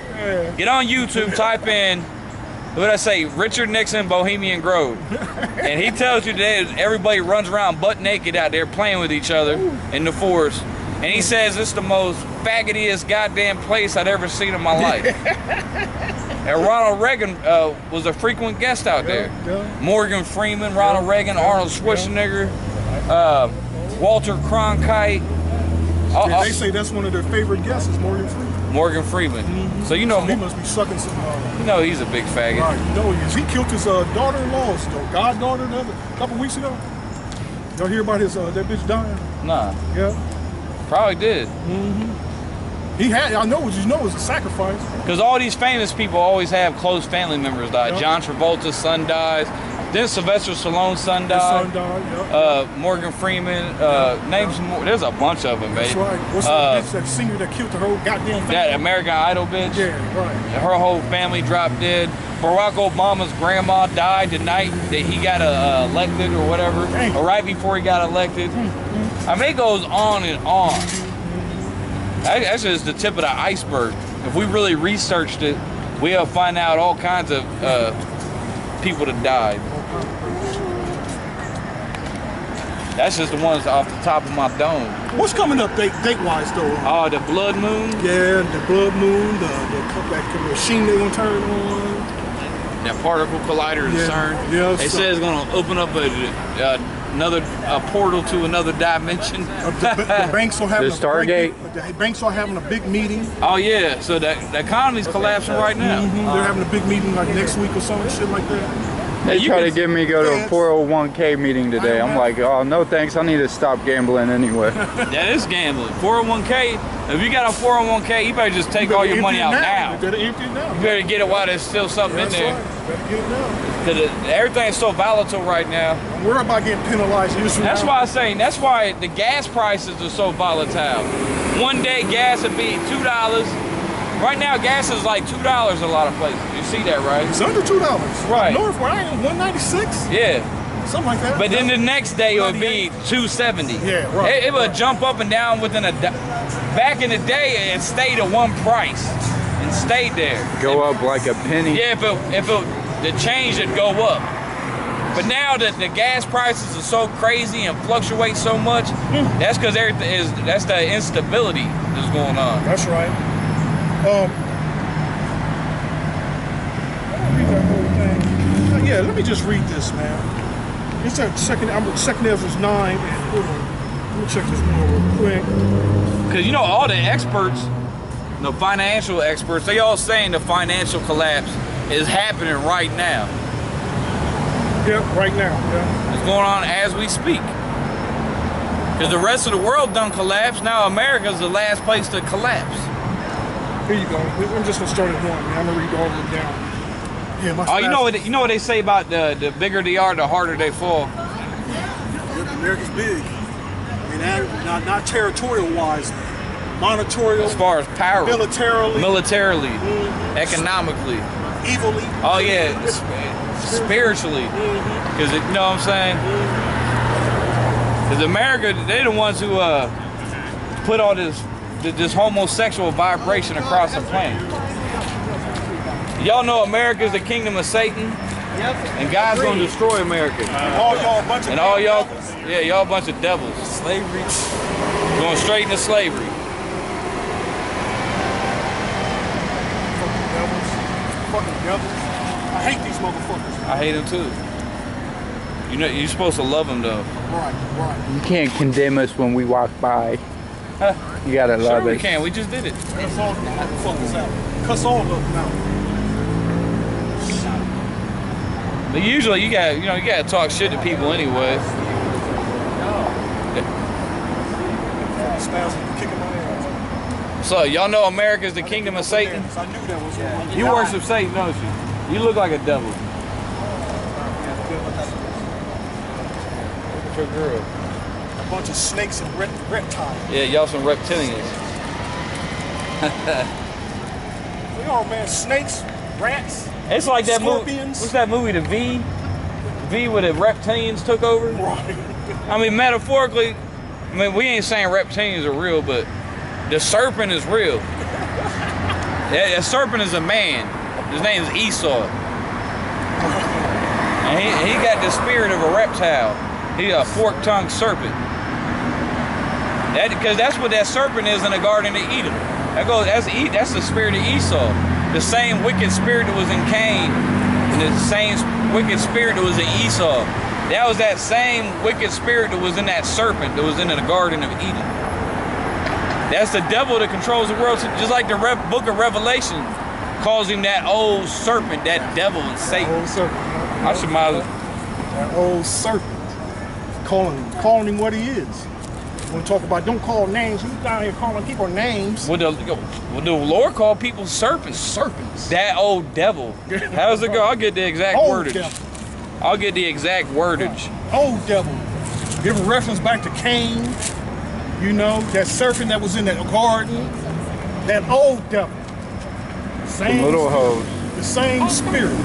What did I say? Richard Nixon, Bohemian Grove. And he tells you that everybody runs around butt naked out there playing with each other in the forest. And he says it's the most faggotiest goddamn place I'd ever seen in my life. And Ronald Reagan was a frequent guest out there. Morgan Freeman, Ronald Reagan, Arnold Schwarzenegger, Walter Cronkite. They say that's one of their favorite guests is Morgan Freeman. Morgan Freeman. Mm-hmm. So you know he must be sucking some. You know he's a big faggot. Right, you know he is. He killed his daughter-in-law, goddaughter, a couple weeks ago. Y'all hear about his that bitch dying? Nah. Yeah. Probably did. Mm-hmm. He had. I know. You know, it was a sacrifice. Because all these famous people always have close family members die. Yep. John Travolta's son dies. Then Sylvester Stallone's son His died. son died, yeah. Morgan Freeman. Name some more. There's a bunch of them, man. That's right. What's that bitch, that singer that killed the whole goddamn family? That American Idol bitch. Yeah, right. Her whole family dropped dead. Barack Obama's grandma died the night that he got elected or whatever, Dang. or right before he got elected. I mean, it goes on and on. That's just the tip of the iceberg. If we really researched it, we'll find out all kinds of people that died. That's just the ones off the top of my dome. What's coming up date-wise, though? Oh, the blood moon? Yeah, the blood moon, the machine they gonna turn on. That particle collider in CERN. Yeah, they say it's gonna open up another portal to another dimension. The banks are having The Stargate. The banks are having a big meeting. Oh yeah, so the economy's collapsing right now. They're having a big meeting like next week or some shit like that. They try to get me to go to a 401k meeting today. I'm like, oh, no thanks. I need to stop gambling anyway. That is gambling. 401k, if you got a 401k, you better just take all your money out now. You better empty it now. You better get it while there's still something in there. Right. Better get it now. Because everything's so volatile right now. We're about getting penalized. That's why I'm saying, that's why the gas prices are so volatile. One day gas would be $2. Right now, gas is like $2 a lot of places. You see that, right? It's under $2. Right. North where I am, $1.96. Yeah. Something like that. But then the next day it would be $2.70. Yeah, right. It would jump up and down within a. Back in the day, it stayed at one price and stayed there. Go up like a penny. Yeah, if the change would go up. But now that the gas prices are so crazy and fluctuate so much, that's because that's the instability that's going on. That's right. I read that whole thing. Yeah, let me just read this, man. It's at second Ezra's 9. And hold on, let me check this more real quick. Because you know all the experts, the financial experts, they all saying the financial collapse is happening right now. Yeah, right now. Yeah. It's going on as we speak. Because the rest of the world done collapse. Now America's the last place to collapse. Here you go. I'm just gonna start at 1, man. I'm gonna read all of them down. Yeah, my Oh, you know what they say about the bigger they are, the harder they fall. America's big. I mean, not territorial-wise, monetarily, As far as power, militarily, economically, evilly. Oh yeah, spiritually. Because you know what I'm saying? Because America, they're the ones who put all this homosexual vibration across the planet. Y'all know America's the kingdom of Satan? Yep. And God's gonna destroy America. All y'all a bunch of y'all a bunch of devils. Slavery. Going straight into slavery. Fucking devils. I hate these motherfuckers. I hate them too. You know, you're supposed to love them though. Right. You can't condemn us when we walk by. You gotta love Sure we it. can, we just did it. Cuss all the motherfuckers out. Cuss all of them out. But usually you gotta talk shit to people anyway. Kicking my ass. So y'all know America's the kingdom of Satan? I knew that was one. You worship Satan, don't you? You look like a devil. Look at your girl. A bunch of snakes and reptiles. Yeah, y'all some reptilians. We are, man. Snakes, rats. It's like that movie. Scorpions. What's that movie, The V? V where the reptilians took over? Right. I mean, metaphorically, I mean, we ain't saying reptilians are real, but the serpent is real. That serpent is a man. His name is Esau. And he got the spirit of a reptile. He's a fork-tongued serpent. Because that's what that serpent is in the Garden of Eden. That's the spirit of Esau. The same wicked spirit that was in Cain, and the same wicked spirit that was in Esau. That was that same wicked spirit that was in that serpent that was in the Garden of Eden. That's the devil that controls the world, just like the book of Revelation calls him that old serpent, that devil and Satan. Old serpent. I should might That old serpent. Calling him what he is. When we talk about don't call names, he's down here calling people names. Well, the Lord called people serpents. Serpents. That old devil. How's it go? I'll get the exact Old wordage. devil. I'll get the exact wordage. Old devil. Give a reference back to Cain. You know, that serpent that was in that garden. That old devil. Same little hoes. The same spirit.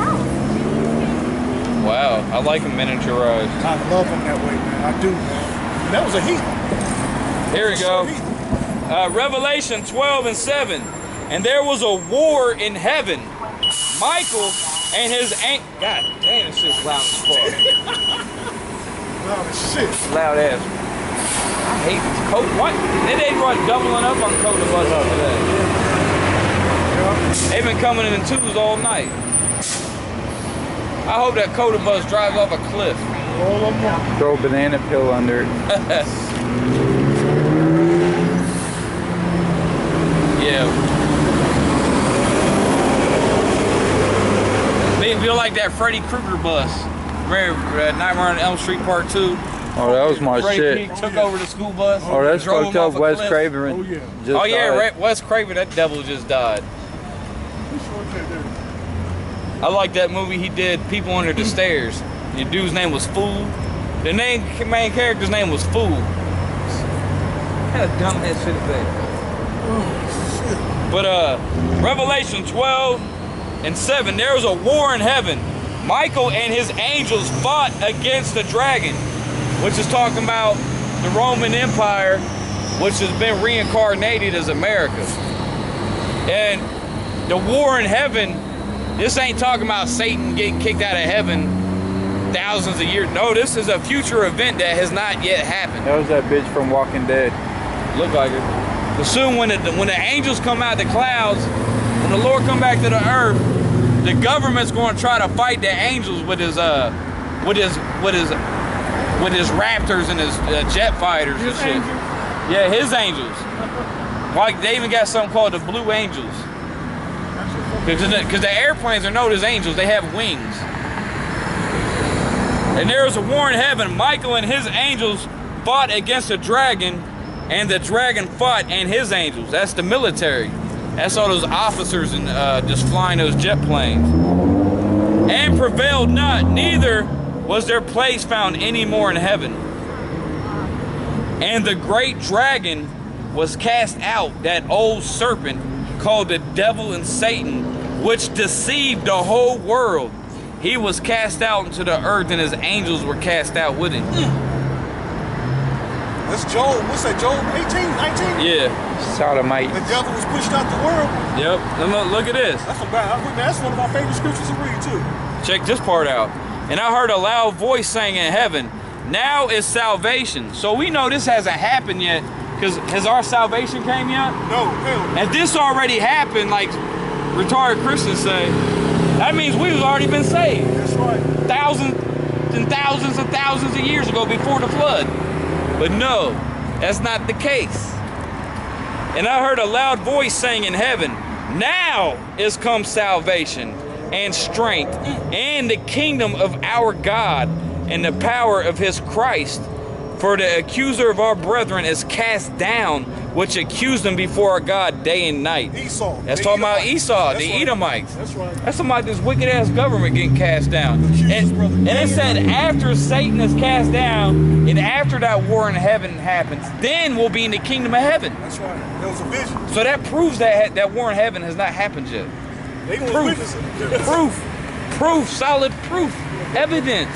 Wow, I like them miniaturized. I love them that way, man. I do, man. That was a heathen. Here we go. Revelation 12:7. And there was a war in heaven. Michael and his God damn, this shit's loud as fuck. Loud as shit. Loud ass. I hate this coat. What? They run doubling up on coat the bus today. They've been coming in twos all night. I hope that Coda bus drives off a cliff. Throw a banana peel under it. Yeah. They feel like that Freddy Krueger bus. Remember Nightmare on Elm Street Part 2? Oh, that was my shit. He took over the school bus. Oh, that's fucked up. Wes Craven. Oh, yeah. Just died. Wes Craven, that devil just died. I like that movie he did, People Under the Stairs. The dude's name was Fool. The main character's name was Fool. What kind of dumb ass shit is that? But Revelation 12:7, there was a war in heaven. Michael and his angels fought against the dragon, which is talking about the Roman Empire, which has been reincarnated as America. And the war in heaven, this ain't talking about Satan getting kicked out of heaven thousands of years. No, this is a future event that has not yet happened. That was that bitch from Walking Dead. Look like it. But soon when the angels come out the clouds, when the Lord come back to the earth, the government's going to try to fight the angels with his raptors and his jet fighters and shit. Yeah, his angels. Like they even got something called the Blue Angels. Because the airplanes are known as angels, they have wings. And there was a war in heaven. Michael and his angels fought against the dragon, and the dragon fought and his angels. That's the military. That's all those officers and just flying those jet planes. And prevailed not, neither was their place found any more in heaven. And the great dragon was cast out, that old serpent called the devil and Satan, which deceived the whole world. He was cast out into the earth, and his angels were cast out with him. That's Job. What's that, Job 18, 19? Yeah. Sodomite. The devil was pushed out the world. Yep. And look at this. That's one of my favorite scriptures to read, too. Check this part out. And I heard a loud voice saying in heaven, now is salvation. So we know this hasn't happened yet, because has our salvation came yet? No, hell no. If this already happened, like retarded Christians say, that means we've already been saved. That's right. Thousands and thousands and thousands of years ago before the flood. But no, that's not the case. And I heard a loud voice saying in heaven, now is come salvation and strength and the kingdom of our God and the power of his Christ. For the accuser of our brethren is cast down, which accused them before our God day and night. Esau. That's talking about Esau, the Edomites. That's right. That's talking about this wicked ass government getting cast down. And it said after Satan is cast down, and after that war in heaven happens, then we'll be in the kingdom of heaven. That's right. There was a vision. So that proves that that war in heaven has not happened yet. They gonna witness it. Proof, solid proof, evidence.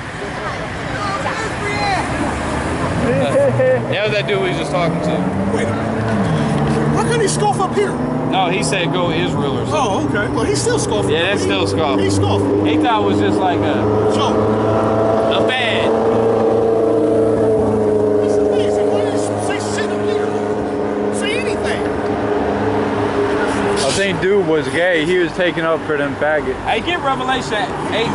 That was that dude we was just talking to. Wait a minute. Why can't he scoff up here? No, he said go Israel or something. Oh, okay. Well, he's still scoffing. Yeah, that's still scoffing. He's scoffing. He thought it was just like a fad. It's amazing. Why didn't you say sit up here? Say anything. I think dude was gay. He was taking up for them faggots. Hey, get Revelation 18.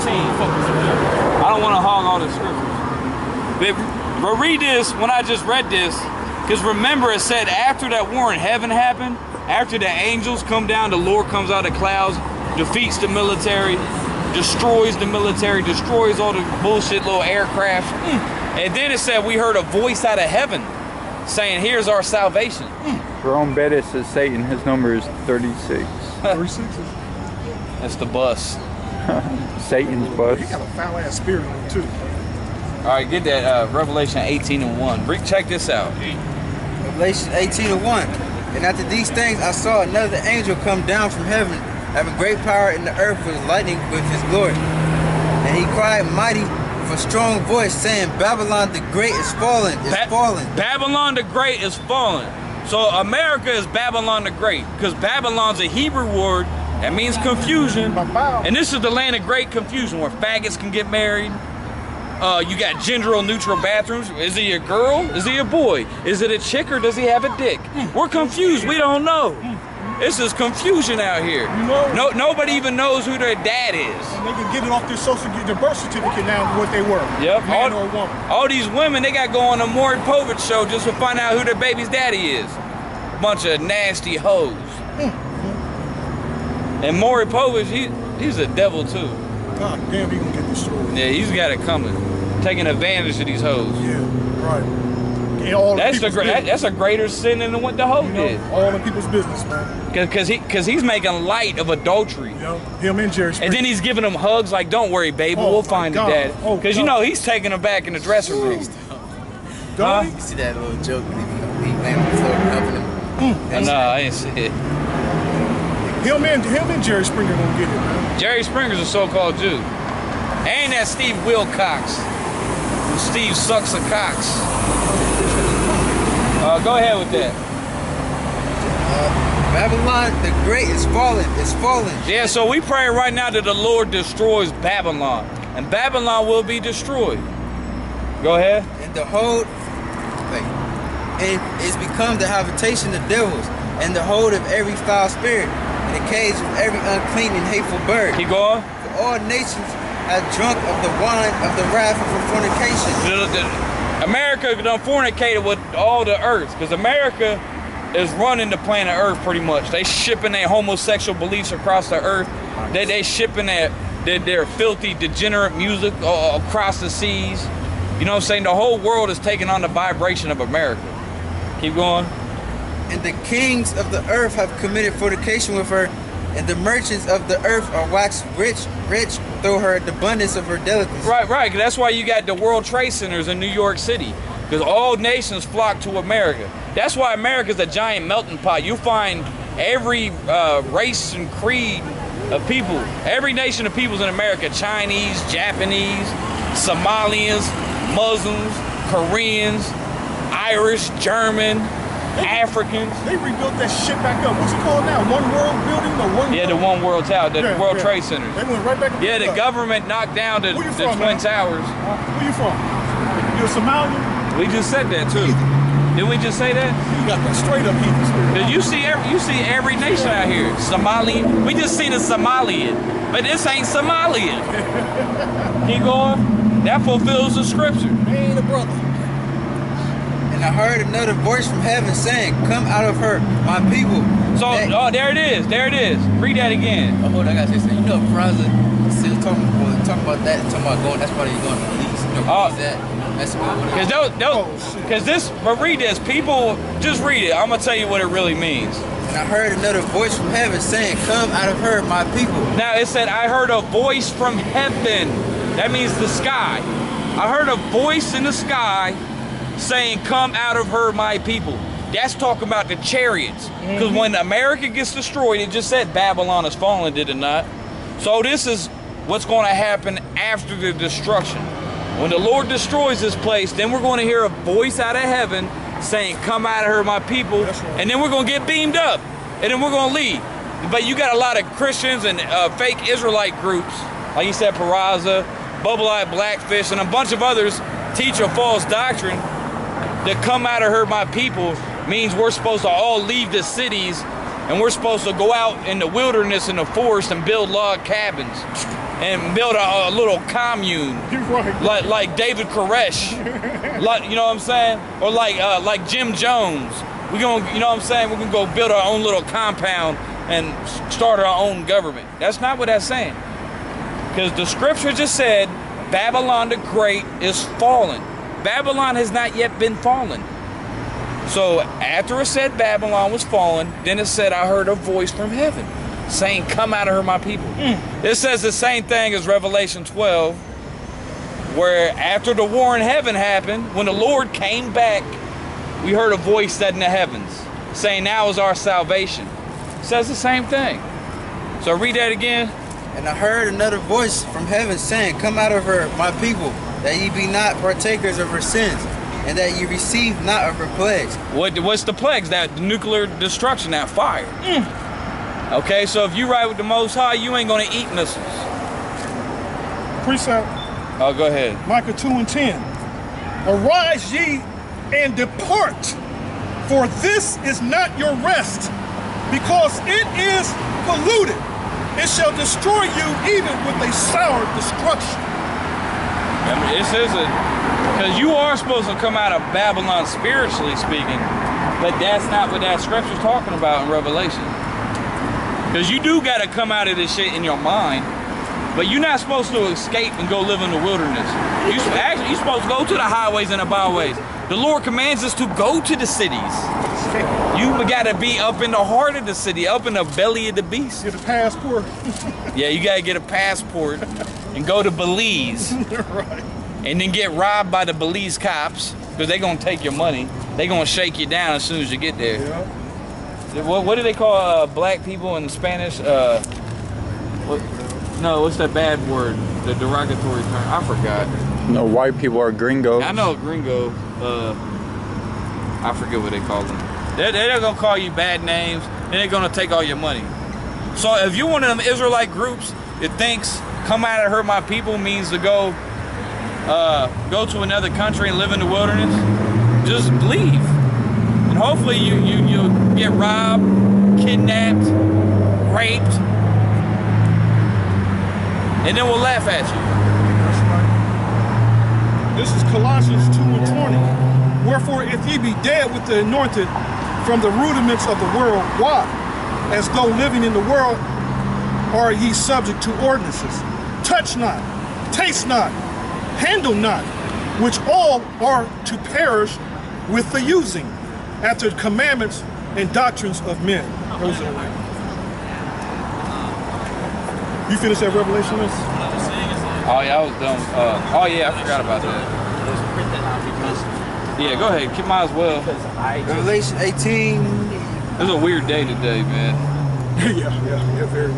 I don't want to hog all the scriptures. But read this when I just read this, because remember it said after that war in heaven happened, after the angels come down, the Lord comes out of the clouds, defeats the military, destroys the military, destroys all the bullshit little aircraft. And then it said we heard a voice out of heaven saying, here's our salvation. Jerome Bettis says Satan, his number is 36. 36. That's the bus. Satan's bus. He got a foul ass spirit on him too. All right, get that Revelation 18:1. Check this out. Revelation 18:1. And after these things I saw another angel come down from heaven, having great power in the earth with lightning with his glory. And he cried mighty with a strong voice, saying, Babylon the Great is fallen, fallen. Babylon the Great is fallen. So America is Babylon the Great, because Babylon's a Hebrew word that means confusion. And this is the land of great confusion, where faggots can get married. You got gender neutral bathrooms. Is he a girl? Is he a boy? Is it a chick, or does he have a dick? We're confused. We don't know. This is confusion out here. You know, nobody even knows who their dad is. And they can get it off their birth certificate now what they were. Yep. Man or woman. All these women, they got to go on a Maury Povich show just to find out who their baby's daddy is. Bunch of nasty hoes. And Maury Povich, he's a devil too. God damn, he gonna get destroyed. Yeah, he's got it coming. Taking advantage of these hoes. Yeah, right. That's a greater sin than what the hoe did. All in people's business, man. Cause he's making light of adultery. Yeah, him and Jerry Springer. And then he's giving them hugs like, don't worry, baby, we'll find the daddy. Cause you know he's taking them back in the dressing room. Don't you see that little joke when he laying on the floor helping him? No, I didn't see it. Him and Jerry Springer gonna get it, man. Jerry Springer's a so-called Jew. Ain't that Steve Wilcox? Steve sucks a cocks. Go ahead with that. Babylon the Great is fallen. It's fallen. Yeah, so we pray right now that the Lord destroys Babylon, and Babylon will be destroyed. Go ahead. And the hold, and it's become the habitation of devils, and the hold of every foul spirit, and the cage of every unclean and hateful bird. Keep going. For all nations have drunk of the wine of the wrath of fornication. America done fornicated with all the earth, because America is running the planet Earth pretty much. They shipping their homosexual beliefs across the earth. They shipping their filthy, degenerate music across the seas. You know what I'm saying? The whole world is taking on the vibration of America. Keep going. And the kings of the earth have committed fornication with her, and the merchants of the earth are waxed rich through her the abundance of her delicacies. Right. That's why you got the World Trade Centers in New York City, because all nations flock to America. That's why America's a giant melting pot. You find every race and creed of people, every nation of peoples in America: Chinese, Japanese, Somalians, Muslims, Koreans, Irish, German, Africans. They rebuilt that shit back up. What's it called now? One World Building? The One World Tower, the World Trade Center. They went right back. Yeah, the government knocked down the Twin Towers. Where you from? You a Somalian? We just said that too. Didn't we just say that? You got that straight up heathen spirit. You see every nation out here. Somalian. We just see the Somalian, but this ain't Somalian. Keep going. That fulfills the scripture. Ain't a brother. And I heard another voice from heaven saying, "Come out of her, my people." So, there it is. Read that again. Oh, hold on, I gotta say something. You know, Peraza still talking about that, talking about going. That's why he's going to release. You know, release that. That's what. But read this. People, just read it. I'm gonna tell you what it really means. And I heard another voice from heaven saying, "Come out of her, my people." Now it said, I heard a voice from heaven. That means the sky. I heard a voice in the sky saying, "Come out of her, my people." That's talking about the chariots. Because when America gets destroyed, it just said Babylon is fallen, did it not? So this is what's going to happen after the destruction. When the Lord destroys this place, then we're going to hear a voice out of heaven saying, "Come out of her, my people." And then we're going to get beamed up. And then we're going to leave. But you got a lot of Christians and fake Israelite groups, like you said, Peraza, Bubble-Eyed Blackfish, and a bunch of others teach a false doctrine that "come out of her, my people" means we're supposed to all leave the cities and we're supposed to go out in the wilderness, in the forest, and build log cabins and build a little commune, like David Koresh, like, you know what I'm saying, or like Jim Jones. We're gonna, you know what I'm saying, we're gonna go build our own little compound and start our own government. That's not what that's saying, because the scripture just said Babylon the Great is fallen. Babylon has not yet been fallen. So after it said Babylon was fallen, then it said, I heard a voice from heaven saying, come out of her, my people. It says the same thing as Revelation 12, where after the war in heaven happened, when the Lord came back, we heard a voice said in the heavens, saying, now is our salvation. It says the same thing. So read that again. And I heard another voice from heaven saying, come out of her, my people, that ye be not partakers of her sins, and that ye receive not of her plagues. What's the plagues? That nuclear destruction, that fire. Okay, so if you ride with the Most High, you ain't going to eat missiles. Precept. Oh, go ahead. Micah 2:10. Arise ye and depart, for this is not your rest, because it is polluted. It shall destroy you even with a sour destruction. I mean, it says it, because you are supposed to come out of Babylon spiritually speaking, but that's not what that scripture's talking about in Revelation. Because you do got to come out of this shit in your mind, but you're not supposed to escape and go live in the wilderness. You're supposed to go to the highways and the byways. The Lord commands us to go to the cities. You got to be up in the heart of the city, up in the belly of the beast. Get a passport. Yeah, you got to get a passport and go to Belize. Right. And then get robbed by the Belize cops, because they're going to take your money. They're going to shake you down as soon as you get there. Yeah. What do they call black people in Spanish? What's that bad word? The derogatory term? I forgot. No, white people are gringos. I know gringo. I forget what they call them. They're going to call you bad names, and they're going to take all your money. So if you're one of them Israelite groups that thinks come out of her, my people means to go to another country and live in the wilderness, just leave. And hopefully you'll get robbed, kidnapped, raped, and then we'll laugh at you. This is Colossians 2:20. Wherefore, if ye be dead with the anointed from the rudiments of the world, why? As though living in the world are ye subject to ordinances. Touch not, taste not, handle not, which all are to perish with the using, after the commandments and doctrines of men. You finished that Revelation list? Oh yeah, I was done. Oh yeah, I forgot about that. Yeah, go ahead. Might as well. Revelation 18. It was a weird day today, man. yeah, very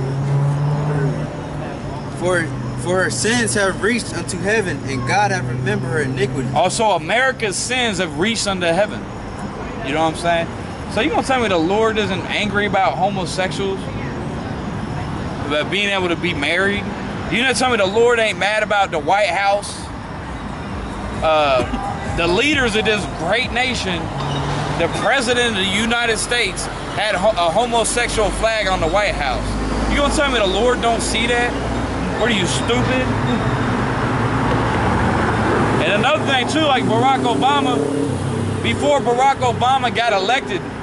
good. For her sins have reached unto heaven, and God hath remembered her iniquity. Also, America's sins have reached unto heaven. You know what I'm saying? So you gonna tell me the Lord isn't angry about homosexuals? About being able to be married? You gonna tell me the Lord ain't mad about the White House? The leaders of this great nation, the President of the United States had a homosexual flag on the White House. You gonna tell me the Lord don't see that? What are you, stupid? And another thing too, like Barack Obama, before Barack Obama got elected,